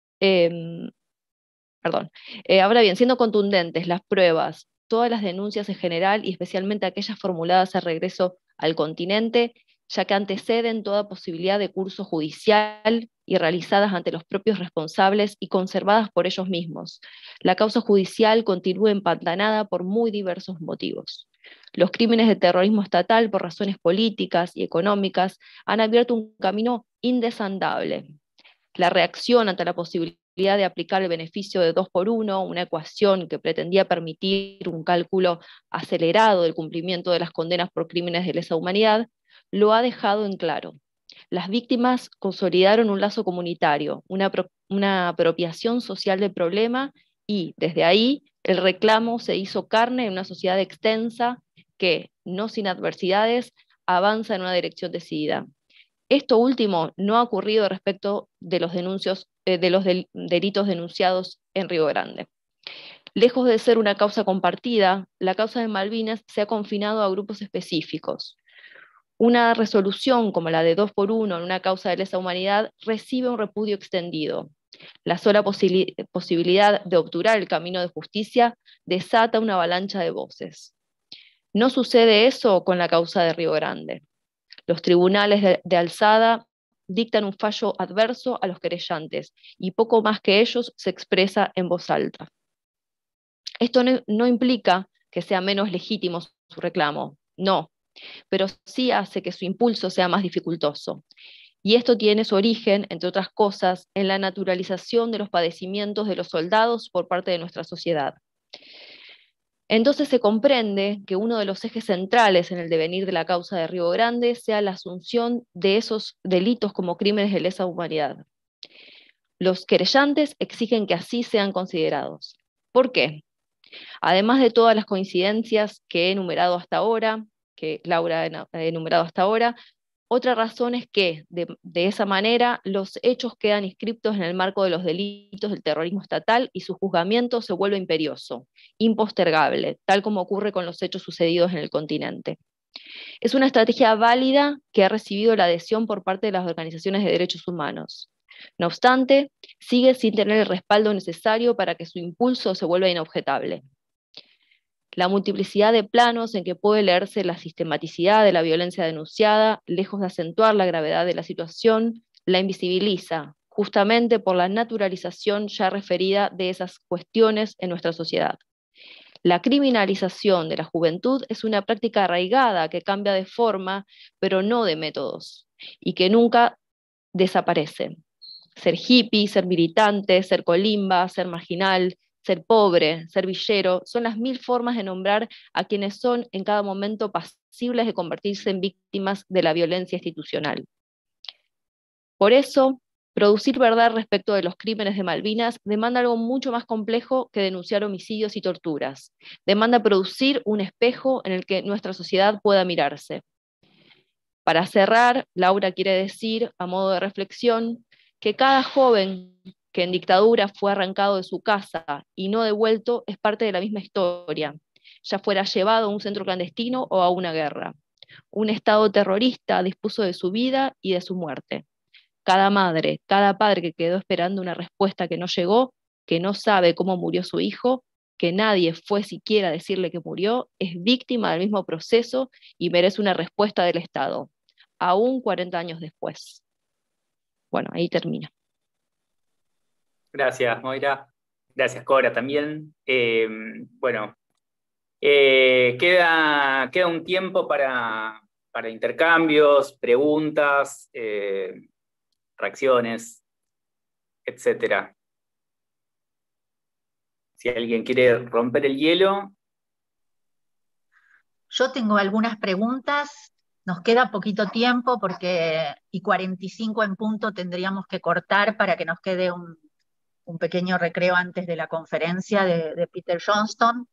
Speaker 7: las pruebas, todas las denuncias en general y especialmente aquellas formuladas al regreso al continente, ya que anteceden toda posibilidad de curso judicial y realizadas ante los propios responsables y conservadas por ellos mismos. La causa judicial continúa empantanada por muy diversos motivos. Los crímenes de terrorismo estatal, por razones políticas y económicas, han abierto un camino indesandable. La reacción ante la posibilidad de aplicar el beneficio de 2 por 1, una ecuación que pretendía permitir un cálculo acelerado del cumplimiento de las condenas por crímenes de lesa humanidad, lo ha dejado en claro. Las víctimas consolidaron un lazo comunitario, una apropiación social del problema y, desde ahí, el reclamo se hizo carne en una sociedad extensa que, no sin adversidades, avanza en una dirección decidida. Esto último no ha ocurrido respecto de los delitos denunciados en Río Grande. Lejos de ser una causa compartida, la causa de Malvinas se ha confinado a grupos específicos. Una resolución como la de 2 por 1 en una causa de lesa humanidad recibe un repudio extendido. La sola posibilidad de obturar el camino de justicia desata una avalancha de voces. No sucede eso con la causa de Río Grande. Los tribunales de alzada dictan un fallo adverso a los querellantes y poco más que ellos se expresa en voz alta. Esto no implica que sea menos legítimo su reclamo, no, pero sí hace que su impulso sea más dificultoso. Y esto tiene su origen, entre otras cosas, en la naturalización de los padecimientos de los soldados por parte de nuestra sociedad. Entonces se comprende que uno de los ejes centrales en el devenir de la causa de Río Grande sea la asunción de esos delitos como crímenes de lesa humanidad. Los querellantes exigen que así sean considerados. ¿Por qué? Además de todas las coincidencias que he enumerado hasta ahora, que Laura ha enumerado hasta ahora, otra razón es que, de esa manera, los hechos quedan inscriptos en el marco de los delitos del terrorismo estatal y su juzgamiento se vuelve imperioso, impostergable, tal como ocurre con los hechos sucedidos en el continente. Es una estrategia válida que ha recibido la adhesión por parte de las organizaciones de derechos humanos. No obstante, sigue sin tener el respaldo necesario para que su impulso se vuelva inobjetable. La multiplicidad de planos en que puede leerse la sistematicidad de la violencia denunciada, lejos de acentuar la gravedad de la situación, la invisibiliza, justamente por la naturalización ya referida de esas cuestiones en nuestra sociedad. La criminalización de la juventud es una práctica arraigada que cambia de forma, pero no de métodos, y que nunca desaparece. Ser hippie, ser militante, ser colimba, ser marginal, ser pobre, ser villero, son las 1000 formas de nombrar a quienes son en cada momento pasibles de convertirse en víctimas de la violencia institucional. Por eso, producir verdad respecto de los crímenes de Malvinas demanda algo mucho más complejo que denunciar homicidios y torturas. Demanda producir un espejo en el que nuestra sociedad pueda mirarse. Para cerrar, Laura quiere decir, a modo de reflexión, que cada joven que en dictadura fue arrancado de su casa y no devuelto es parte de la misma historia, ya fuera llevado a un centro clandestino o a una guerra. Un Estado terrorista dispuso de su vida y de su muerte. Cada madre, cada padre que quedó esperando una respuesta que no llegó, que no sabe cómo murió su hijo, que nadie fue siquiera a decirle que murió, es víctima del mismo proceso y merece una respuesta del Estado, aún 40 años después. Bueno, ahí termina.
Speaker 2: Gracias, Moira. Gracias, Cora, también. Bueno, queda un tiempo para intercambios, preguntas, reacciones, etc. Si alguien quiere romper el hielo.
Speaker 1: Yo tengo algunas preguntas. Nos queda poquito tiempo porque y 45 en punto tendríamos que cortar para que nos quede un pequeño recreo antes de la conferencia de Peter Johnston.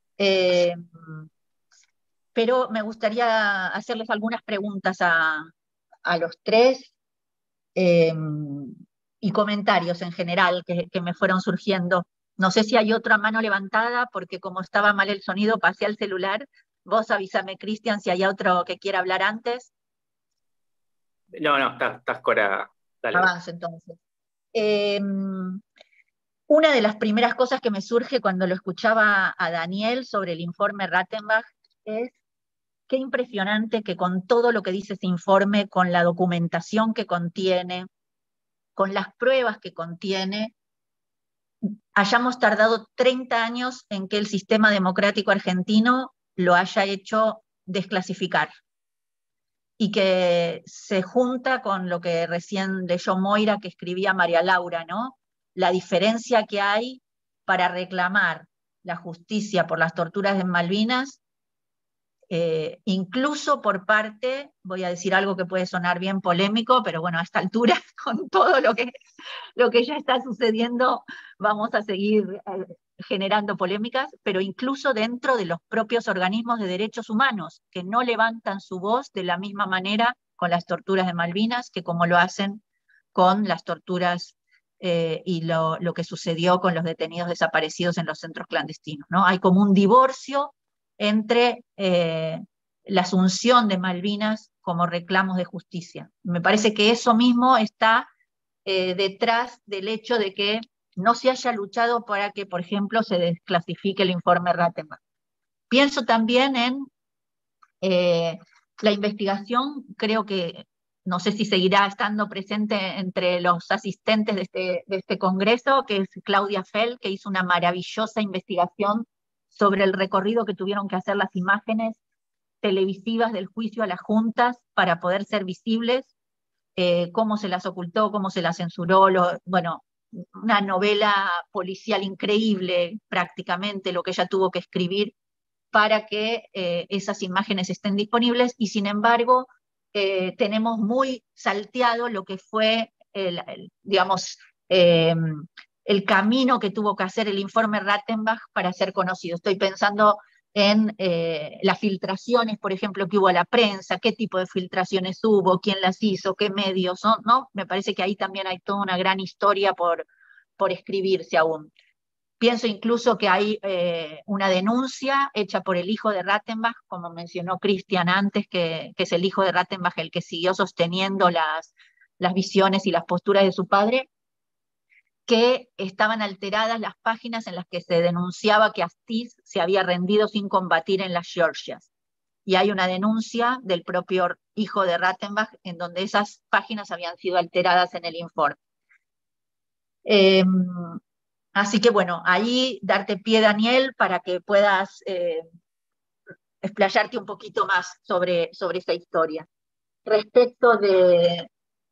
Speaker 1: Pero me gustaría hacerles algunas preguntas a los tres y comentarios en general que me fueron surgiendo. No sé si hay otra mano levantada, porque como estaba mal el sonido, pasé al celular. Vos avísame, Cristian, si hay otro que quiera hablar antes.
Speaker 2: No, estás Cora. Dale.
Speaker 1: Avanzo entonces. Una de las primeras cosas que me surge cuando lo escuchaba a Daniel sobre el informe Rattenbach es qué impresionante que con todo lo que dice ese informe, con la documentación que contiene, con las pruebas que contiene, hayamos tardado 30 años en que el sistema democrático argentino lo haya hecho desclasificar. Y que se junta con lo que recién leyó Moira, que escribía María Laura, ¿no? La diferencia que hay para reclamar la justicia por las torturas de Malvinas, incluso por parte, voy a decir algo que puede sonar bien polémico, pero bueno, a esta altura, con todo lo que ya está sucediendo, vamos a seguir generando polémicas, pero incluso dentro de los propios organismos de derechos humanos, que no levantan su voz de la misma manera con las torturas de Malvinas que como lo hacen con las torturas y lo que sucedió con los detenidos desaparecidos en los centros clandestinos, ¿no? Hay como un divorcio entre la asunción de Malvinas como reclamos de justicia. Me parece que eso mismo está detrás del hecho de que no se haya luchado para que, por ejemplo, se desclasifique el informe Rattenbach. Pienso también en la investigación, creo que, no sé si seguirá estando presente entre los asistentes de este congreso, que es Claudia Fell, que hizo una maravillosa investigación sobre el recorrido que tuvieron que hacer las imágenes televisivas del juicio a las juntas para poder ser visibles, cómo se las ocultó, cómo se las censuró, bueno, una novela policial increíble prácticamente, lo que ella tuvo que escribir para que esas imágenes estén disponibles, y sin embargo tenemos muy salteado lo que fue, digamos, el camino que tuvo que hacer el informe Rattenbach para ser conocido. Estoy pensando en las filtraciones, por ejemplo, que hubo a la prensa, qué tipo de filtraciones hubo, quién las hizo, qué medios, ¿no? Me parece que ahí también hay toda una gran historia por escribirse aún. Pienso incluso que hay una denuncia hecha por el hijo de Rattenbach, como mencionó Cristian antes, que es el hijo de Rattenbach el que siguió sosteniendo las visiones y las posturas de su padre, que estaban alteradas las páginas en las que se denunciaba que Astiz se había rendido sin combatir en las Georgias. Y hay una denuncia del propio hijo de Rattenbach en donde esas páginas habían sido alteradas en el informe. Así que bueno, ahí darte pie, Daniel, para que puedas explayarte un poquito más sobre esa historia. Respecto de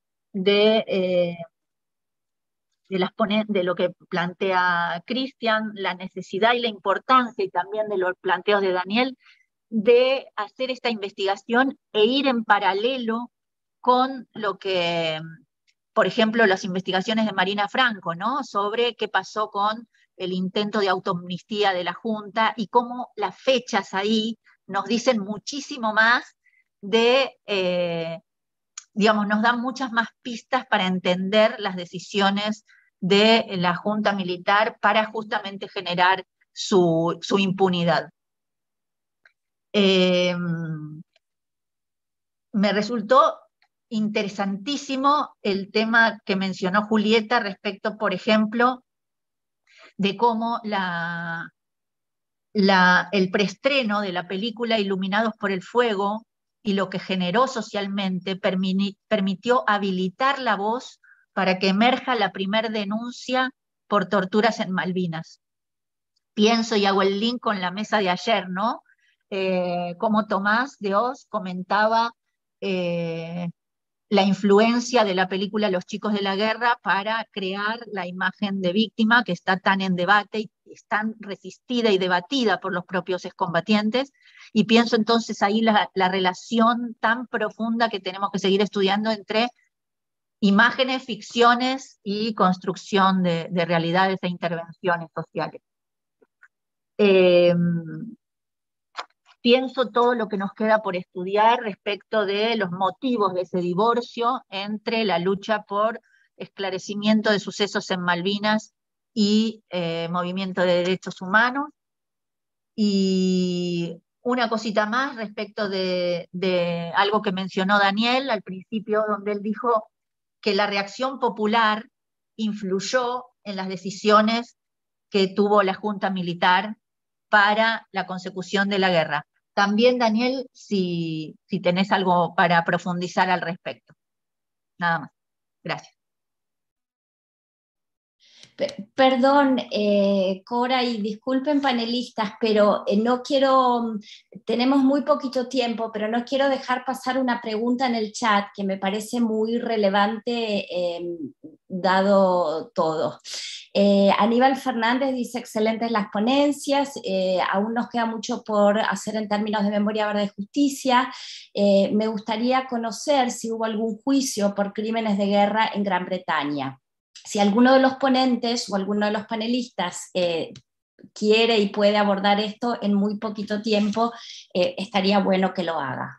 Speaker 1: lo que plantea Cristian, la necesidad y la importancia, y también de los planteos de Daniel, de hacer esta investigación e ir en paralelo con lo que, por ejemplo, las investigaciones de Marina Franco, ¿no? Sobre qué pasó con el intento de autoamnistía de la Junta y cómo las fechas ahí nos dicen muchísimo más digamos, nos dan muchas más pistas para entender las decisiones de la Junta Militar para justamente generar su impunidad. Me resultó interesantísimo el tema que mencionó Julieta respecto, por ejemplo, de cómo el preestreno de la película Iluminados por el Fuego y lo que generó socialmente permitió habilitar la voz para que emerja la primer denuncia por torturas en Malvinas. Pienso y hago el link con la mesa de ayer, ¿no? Como Tomás de Oz comentaba la influencia de la película Los chicos de la guerra para crear la imagen de víctima que está tan en debate y es tan resistida y debatida por los propios excombatientes, y pienso entonces ahí la relación tan profunda que tenemos que seguir estudiando entre imágenes, ficciones y construcción de realidades e intervenciones sociales. Pienso todo lo que nos queda por estudiar respecto de los motivos de ese divorcio entre la lucha por esclarecimiento de sucesos en Malvinas y movimiento de derechos humanos. Y una cosita más respecto de algo que mencionó Daniel al principio, donde él dijo que la reacción popular influyó en las decisiones que tuvo la Junta Militar para la consecución de la guerra. También, Daniel, si tenés algo para profundizar al respecto. Nada más. Gracias.
Speaker 6: Perdón, Cora, y disculpen panelistas, pero no quiero, tenemos muy poquito tiempo, pero no quiero dejar pasar una pregunta en el chat que me parece muy relevante dado todo. Aníbal Fernández dice: excelentes las ponencias, aún nos queda mucho por hacer en términos de memoria, verdad y justicia. Me gustaría conocer si hubo algún juicio por crímenes de guerra en Gran Bretaña. Si alguno de los ponentes o alguno de los panelistas quiere y puede abordar esto en muy poquito tiempo, estaría bueno que lo haga.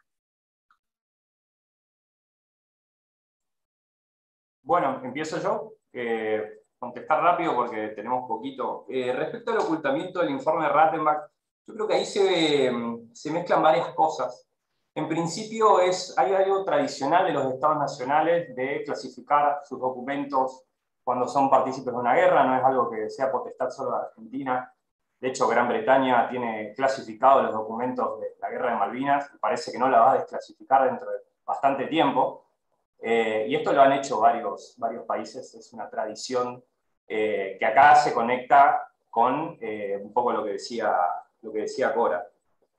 Speaker 3: Bueno, empiezo yo. Contestar rápido porque tenemos poquito. Respecto al ocultamiento del informe Rattenbach, yo creo que ahí se mezclan varias cosas. En principio hay algo tradicional de los estados nacionales de clasificar sus documentos cuando son partícipes de una guerra, no es algo que sea potestad solo de Argentina. De hecho, Gran Bretaña tiene clasificados los documentos de la guerra de Malvinas, y parece que no la va a desclasificar dentro de bastante tiempo. Y esto lo han hecho varios países, es una tradición que acá se conecta con un poco lo que decía Cora.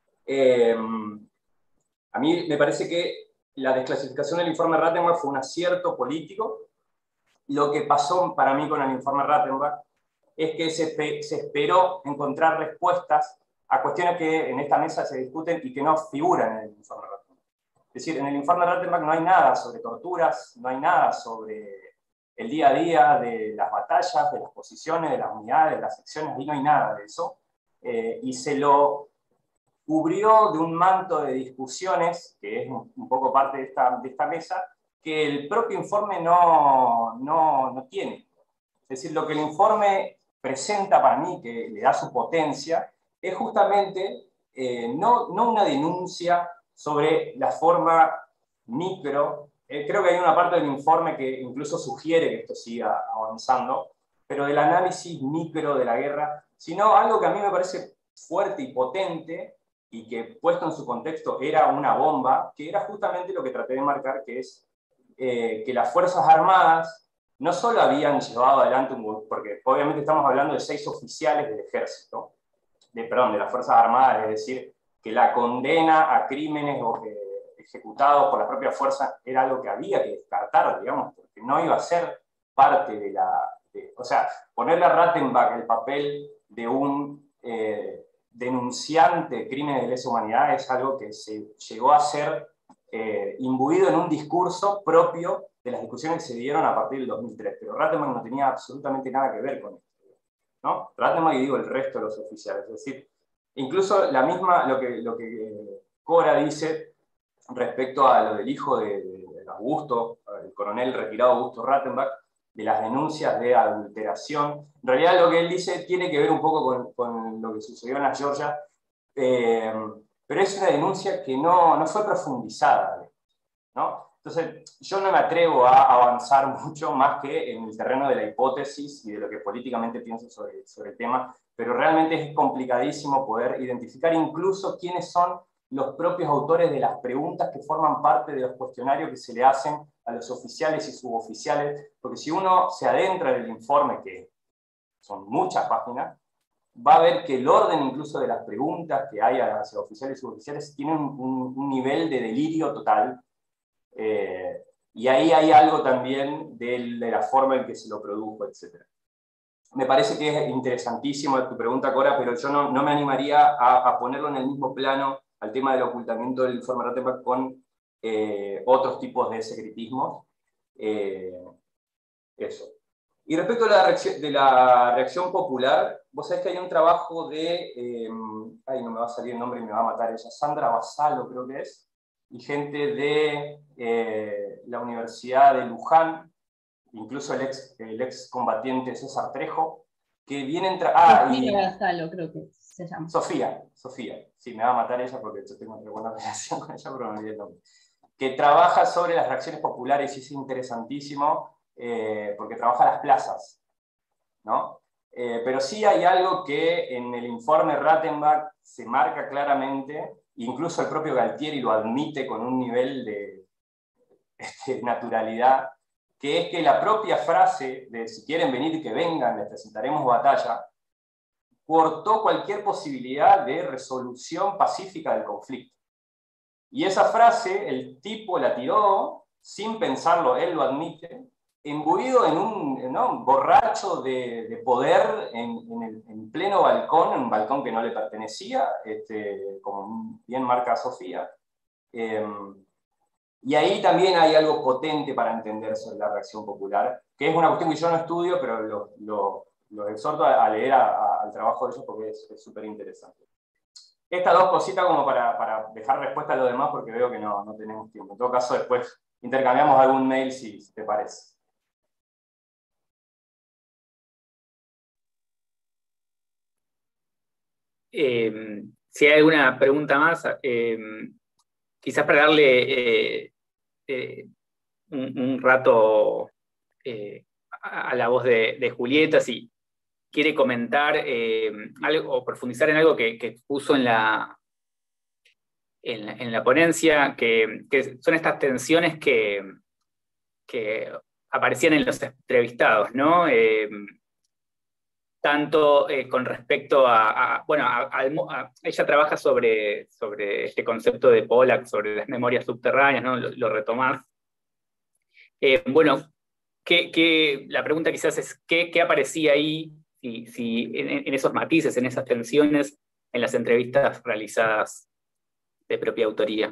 Speaker 3: A mí me parece que la desclasificación del informe Rattenbach fue un acierto político. Lo que pasó para mí con el informe Rattenbach es que se esperó encontrar respuestas a cuestiones que en esta mesa se discuten y que no figuran en el informe Rattenbach. Es decir, en el informe Rattenbach no hay nada sobre torturas, no hay nada sobre el día a día de las batallas, de las posiciones, de las unidades, de las secciones, ahí no hay nada de eso. Y se lo cubrió de un manto de discusiones, que es un poco parte de esta mesa, que el propio informe no tiene. Es decir, lo que el informe presenta para mí, que le da su potencia, es justamente no una denuncia sobre la forma micro. Creo que hay una parte del informe que incluso sugiere que esto siga avanzando, pero del análisis micro de la guerra, sino algo que a mí me parece fuerte y potente, y que puesto en su contexto era una bomba, que era justamente lo que traté de marcar, que es que las Fuerzas Armadas no solo habían llevado adelante porque obviamente estamos hablando de 6 oficiales del ejército, de las Fuerzas Armadas, es decir, que la condena a crímenes ejecutados por la propia fuerza era algo que había que descartar, digamos, porque no iba a ser parte de o sea, ponerle a Rattenbach el papel de un denunciante de crímenes de lesa humanidad es algo que se llegó a ser imbuido en un discurso propio de las discusiones que se dieron a partir del 2003, pero Rattenbach no tenía absolutamente nada que ver con esto, ¿no? Rattenbach, y digo el resto de los oficiales, es decir, incluso lo que Cora dice respecto a lo del hijo de Augusto, el coronel retirado Augusto Rattenbach, de las denuncias de adulteración. En realidad lo que él dice tiene que ver un poco con lo que sucedió en la Georgia, pero es una denuncia que no fue profundizada, ¿no? Entonces, yo no me atrevo a avanzar mucho más que en el terreno de la hipótesis y de lo que políticamente pienso sobre el tema, pero realmente es complicadísimo poder identificar incluso quiénes son los propios autores de las preguntas que forman parte de los cuestionarios que se le hacen a los oficiales y suboficiales, porque si uno se adentra en el informe, que son muchas páginas, va a ver que el orden incluso de las preguntas que hay hacia oficiales y suboficiales tiene un nivel de delirio total, y ahí hay algo también de la forma en que se lo produjo, etc. Me parece que es interesantísimo tu pregunta, Cora, pero yo no me animaría a ponerlo en el mismo plano al tema del ocultamiento del informe Rattenbach con otros tipos de secretismos. Eso. Y respecto de la reacción popular, vos sabés que hay un trabajo de, no me va a salir el nombre y me va a matar ella, Sandra Basalo creo que es, y gente de la Universidad de Luján, incluso el ex combatiente César Trejo, que vienen...
Speaker 5: Sofía Basalo creo que se llama.
Speaker 3: Sofía, sí, me va a matar ella porque yo tengo una buena relación con ella, pero no me olvidé el nombre. Que trabaja sobre las reacciones populares y es interesantísimo porque trabaja las plazas, ¿no? Pero sí hay algo que en el informe Rattenbach se marca claramente, incluso el propio Galtieri lo admite con un nivel de naturalidad, que es que la propia frase de si quieren venir y que vengan, les presentaremos batalla, cortó cualquier posibilidad de resolución pacífica del conflicto. Y esa frase, el tipo la tiró, sin pensarlo, él lo admite, imbuido en un borracho de poder en pleno balcón, en un balcón que no le pertenecía, como bien marca Sofía. Y ahí también hay algo potente para entender sobre la reacción popular, que es una cuestión que yo no estudio, pero los exhorto a leer al trabajo de ellos porque es súper interesante. Estas dos cositas como para dejar respuesta a lo demás, porque veo que no tenemos tiempo. En todo caso, después intercambiamos algún mail si te parece.
Speaker 2: Si hay alguna pregunta más, quizás para darle un rato a la voz de Julieta, si quiere comentar algo o profundizar en algo que puso en la ponencia, que son estas tensiones que aparecían en los entrevistados, ¿no? Tanto con respecto ella trabaja sobre este concepto de Pollack, sobre las memorias subterráneas, ¿no? Lo retomás. La pregunta quizás es, ¿qué aparecía ahí? Si en esos matices, en esas tensiones, en las entrevistas realizadas de propia autoría.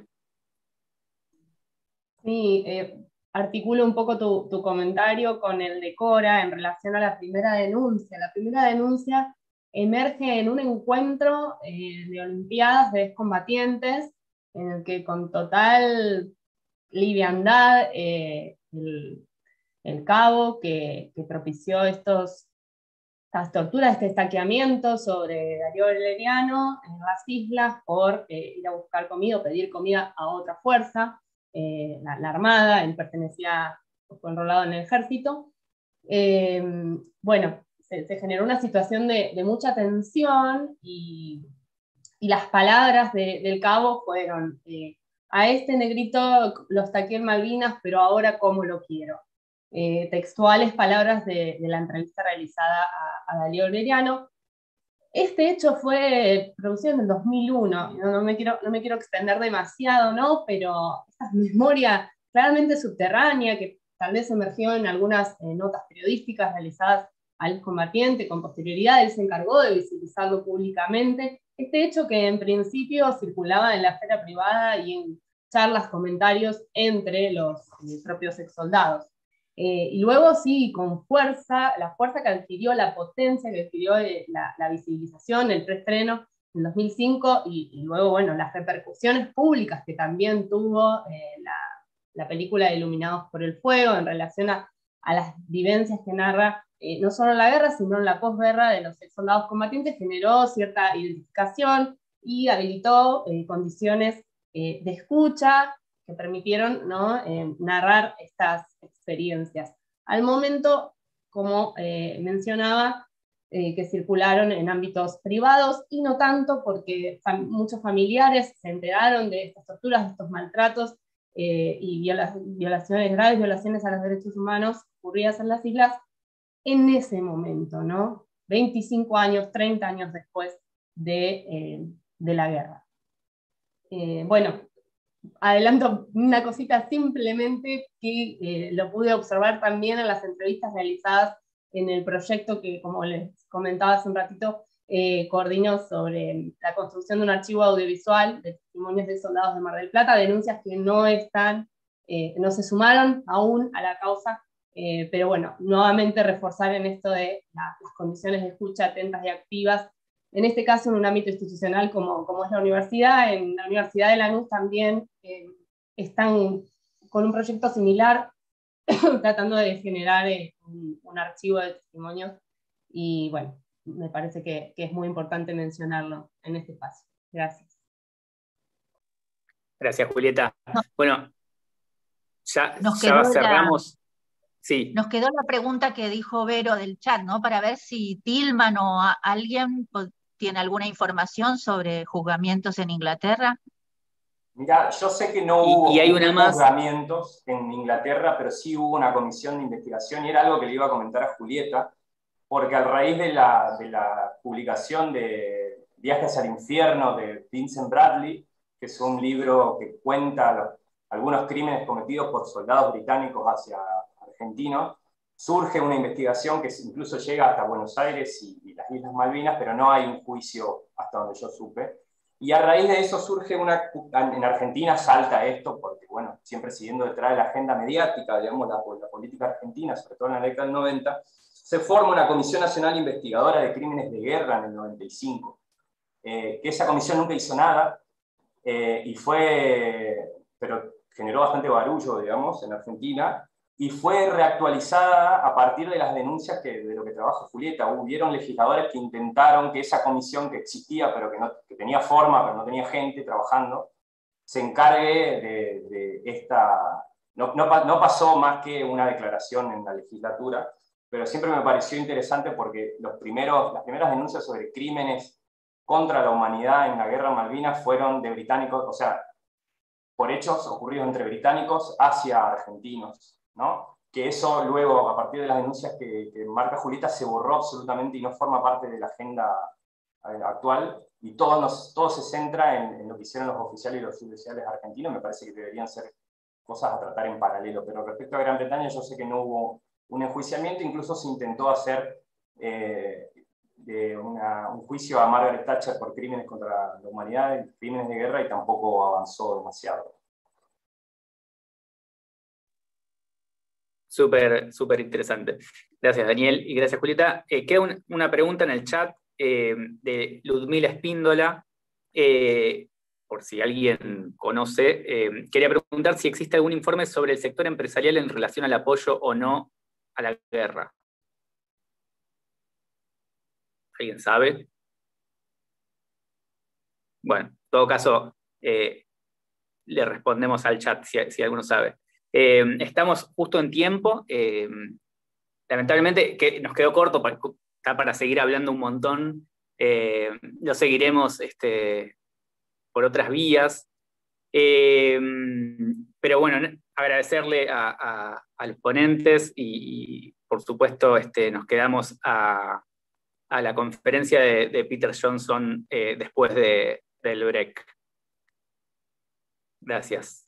Speaker 5: Sí, articulo un poco tu comentario con el de Cora en relación a la primera denuncia. La primera denuncia emerge en un encuentro de Olimpiadas de excombatientes, en el que con total liviandad el cabo que propició estas torturas, este estaqueamiento sobre Darío Valeriano en las islas por ir a buscar comida o pedir comida a otra fuerza, la Armada. Él pertenecía, fue enrolado en el ejército. Bueno, se generó una situación de mucha tensión y las palabras del cabo fueron: a este negrito lo estaqué en Malvinas, pero ahora ¿cómo lo quiero? Textuales palabras de la entrevista realizada a Darío Valeriano. Este hecho fue producido en el 2001, no me quiero extender demasiado, ¿no? Pero esta memoria claramente subterránea que tal vez emergió en algunas notas periodísticas realizadas al combatiente con posterioridad, él se encargó de visibilizarlo públicamente. Este hecho que en principio circulaba en la esfera privada y en charlas, comentarios entre los propios exsoldados. Y luego sí, con fuerza, la fuerza que adquirió, la potencia que adquirió la visibilización, el preestreno en 2005, y luego, bueno, las repercusiones públicas que también tuvo la película de Iluminados por el Fuego en relación a las vivencias que narra, no solo en la guerra, sino en la posguerra de los exsoldados combatientes, generó cierta identificación y habilitó condiciones de escucha que permitieron, ¿no?, narrar estas experiencias. Al momento, como mencionaba, que circularon en ámbitos privados, y no tanto porque muchos familiares se enteraron de estas torturas, de estos maltratos y violaciones, graves violaciones a los derechos humanos ocurridas en las islas en ese momento, ¿no? 25 años, 30 años después de la guerra. Bueno, adelanto una cosita simplemente que lo pude observar también en las entrevistas realizadas en el proyecto que, como les comentaba hace un ratito, coordinó sobre la construcción de un archivo audiovisual de testimonios de soldados de Mar del Plata, denuncias que no se sumaron aún a la causa, pero bueno, nuevamente reforzar en esto de las condiciones de escucha atentas y activas, en este caso en un ámbito institucional como es la universidad. En la Universidad de Lanús también están con un proyecto similar, tratando de generar un archivo de testimonios, y bueno, me parece que es muy importante mencionarlo en este espacio. Gracias.
Speaker 2: Gracias, Julieta. Bueno, ya cerramos. Sí.
Speaker 1: Nos quedó la pregunta que dijo Vero del chat, ¿no? Para ver si Tillman o alguien tiene alguna información sobre juzgamientos en Inglaterra.
Speaker 3: Mira, yo sé que no hubo
Speaker 2: juzgamientos
Speaker 3: en Inglaterra, pero sí hubo una comisión de investigación, y era algo que le iba a comentar a Julieta, porque a raíz de la publicación de Viajes al Infierno de Vincent Bradley, que es un libro que cuenta algunos crímenes cometidos por soldados británicos hacia argentinos, surge una investigación que incluso llega hasta Buenos Aires y las Islas Malvinas, pero no hay un juicio hasta donde yo supe. Y a raíz de eso surge en Argentina salta esto, porque bueno, siempre siguiendo detrás de la agenda mediática, digamos, la política argentina, sobre todo en la década del 90, se forma una Comisión Nacional Investigadora de Crímenes de Guerra en el 95. Que esa comisión nunca hizo nada, pero generó bastante barullo, digamos, en Argentina, y fue reactualizada a partir de las denuncias de lo que trabaja Julieta. Hubieron legisladores que intentaron que esa comisión que existía, pero que tenía forma, pero no tenía gente trabajando, se encargue de esta... No pasó más que una declaración en la legislatura, pero siempre me pareció interesante porque las primeras denuncias sobre crímenes contra la humanidad en la guerra Malvinas fueron de británicos, o sea, por hechos ocurridos entre británicos hacia argentinos, ¿no? Que eso luego, a partir de las denuncias que marca Julieta, se borró absolutamente y no forma parte de la agenda actual, y todo se centra en lo que hicieron los oficiales y los suboficiales argentinos. Me parece que deberían ser cosas a tratar en paralelo, pero respecto a Gran Bretaña yo sé que no hubo un enjuiciamiento, incluso se intentó hacer un juicio a Margaret Thatcher por crímenes contra la humanidad, crímenes de guerra, y tampoco avanzó demasiado.
Speaker 2: Súper interesante. Gracias, Daniel, y gracias, Julieta. Queda una pregunta en el chat de Ludmila Espíndola, por si alguien conoce. Quería preguntar si existe algún informe sobre el sector empresarial en relación al apoyo o no a la guerra. ¿Alguien sabe? Bueno, en todo caso, le respondemos al chat si alguno sabe. Estamos justo en tiempo. Lamentablemente que nos quedó corto, está para seguir hablando un montón. Lo seguiremos por otras vías. Pero bueno, agradecerle a los ponentes y por supuesto nos quedamos a la conferencia de Peter Johnson después del break. Gracias.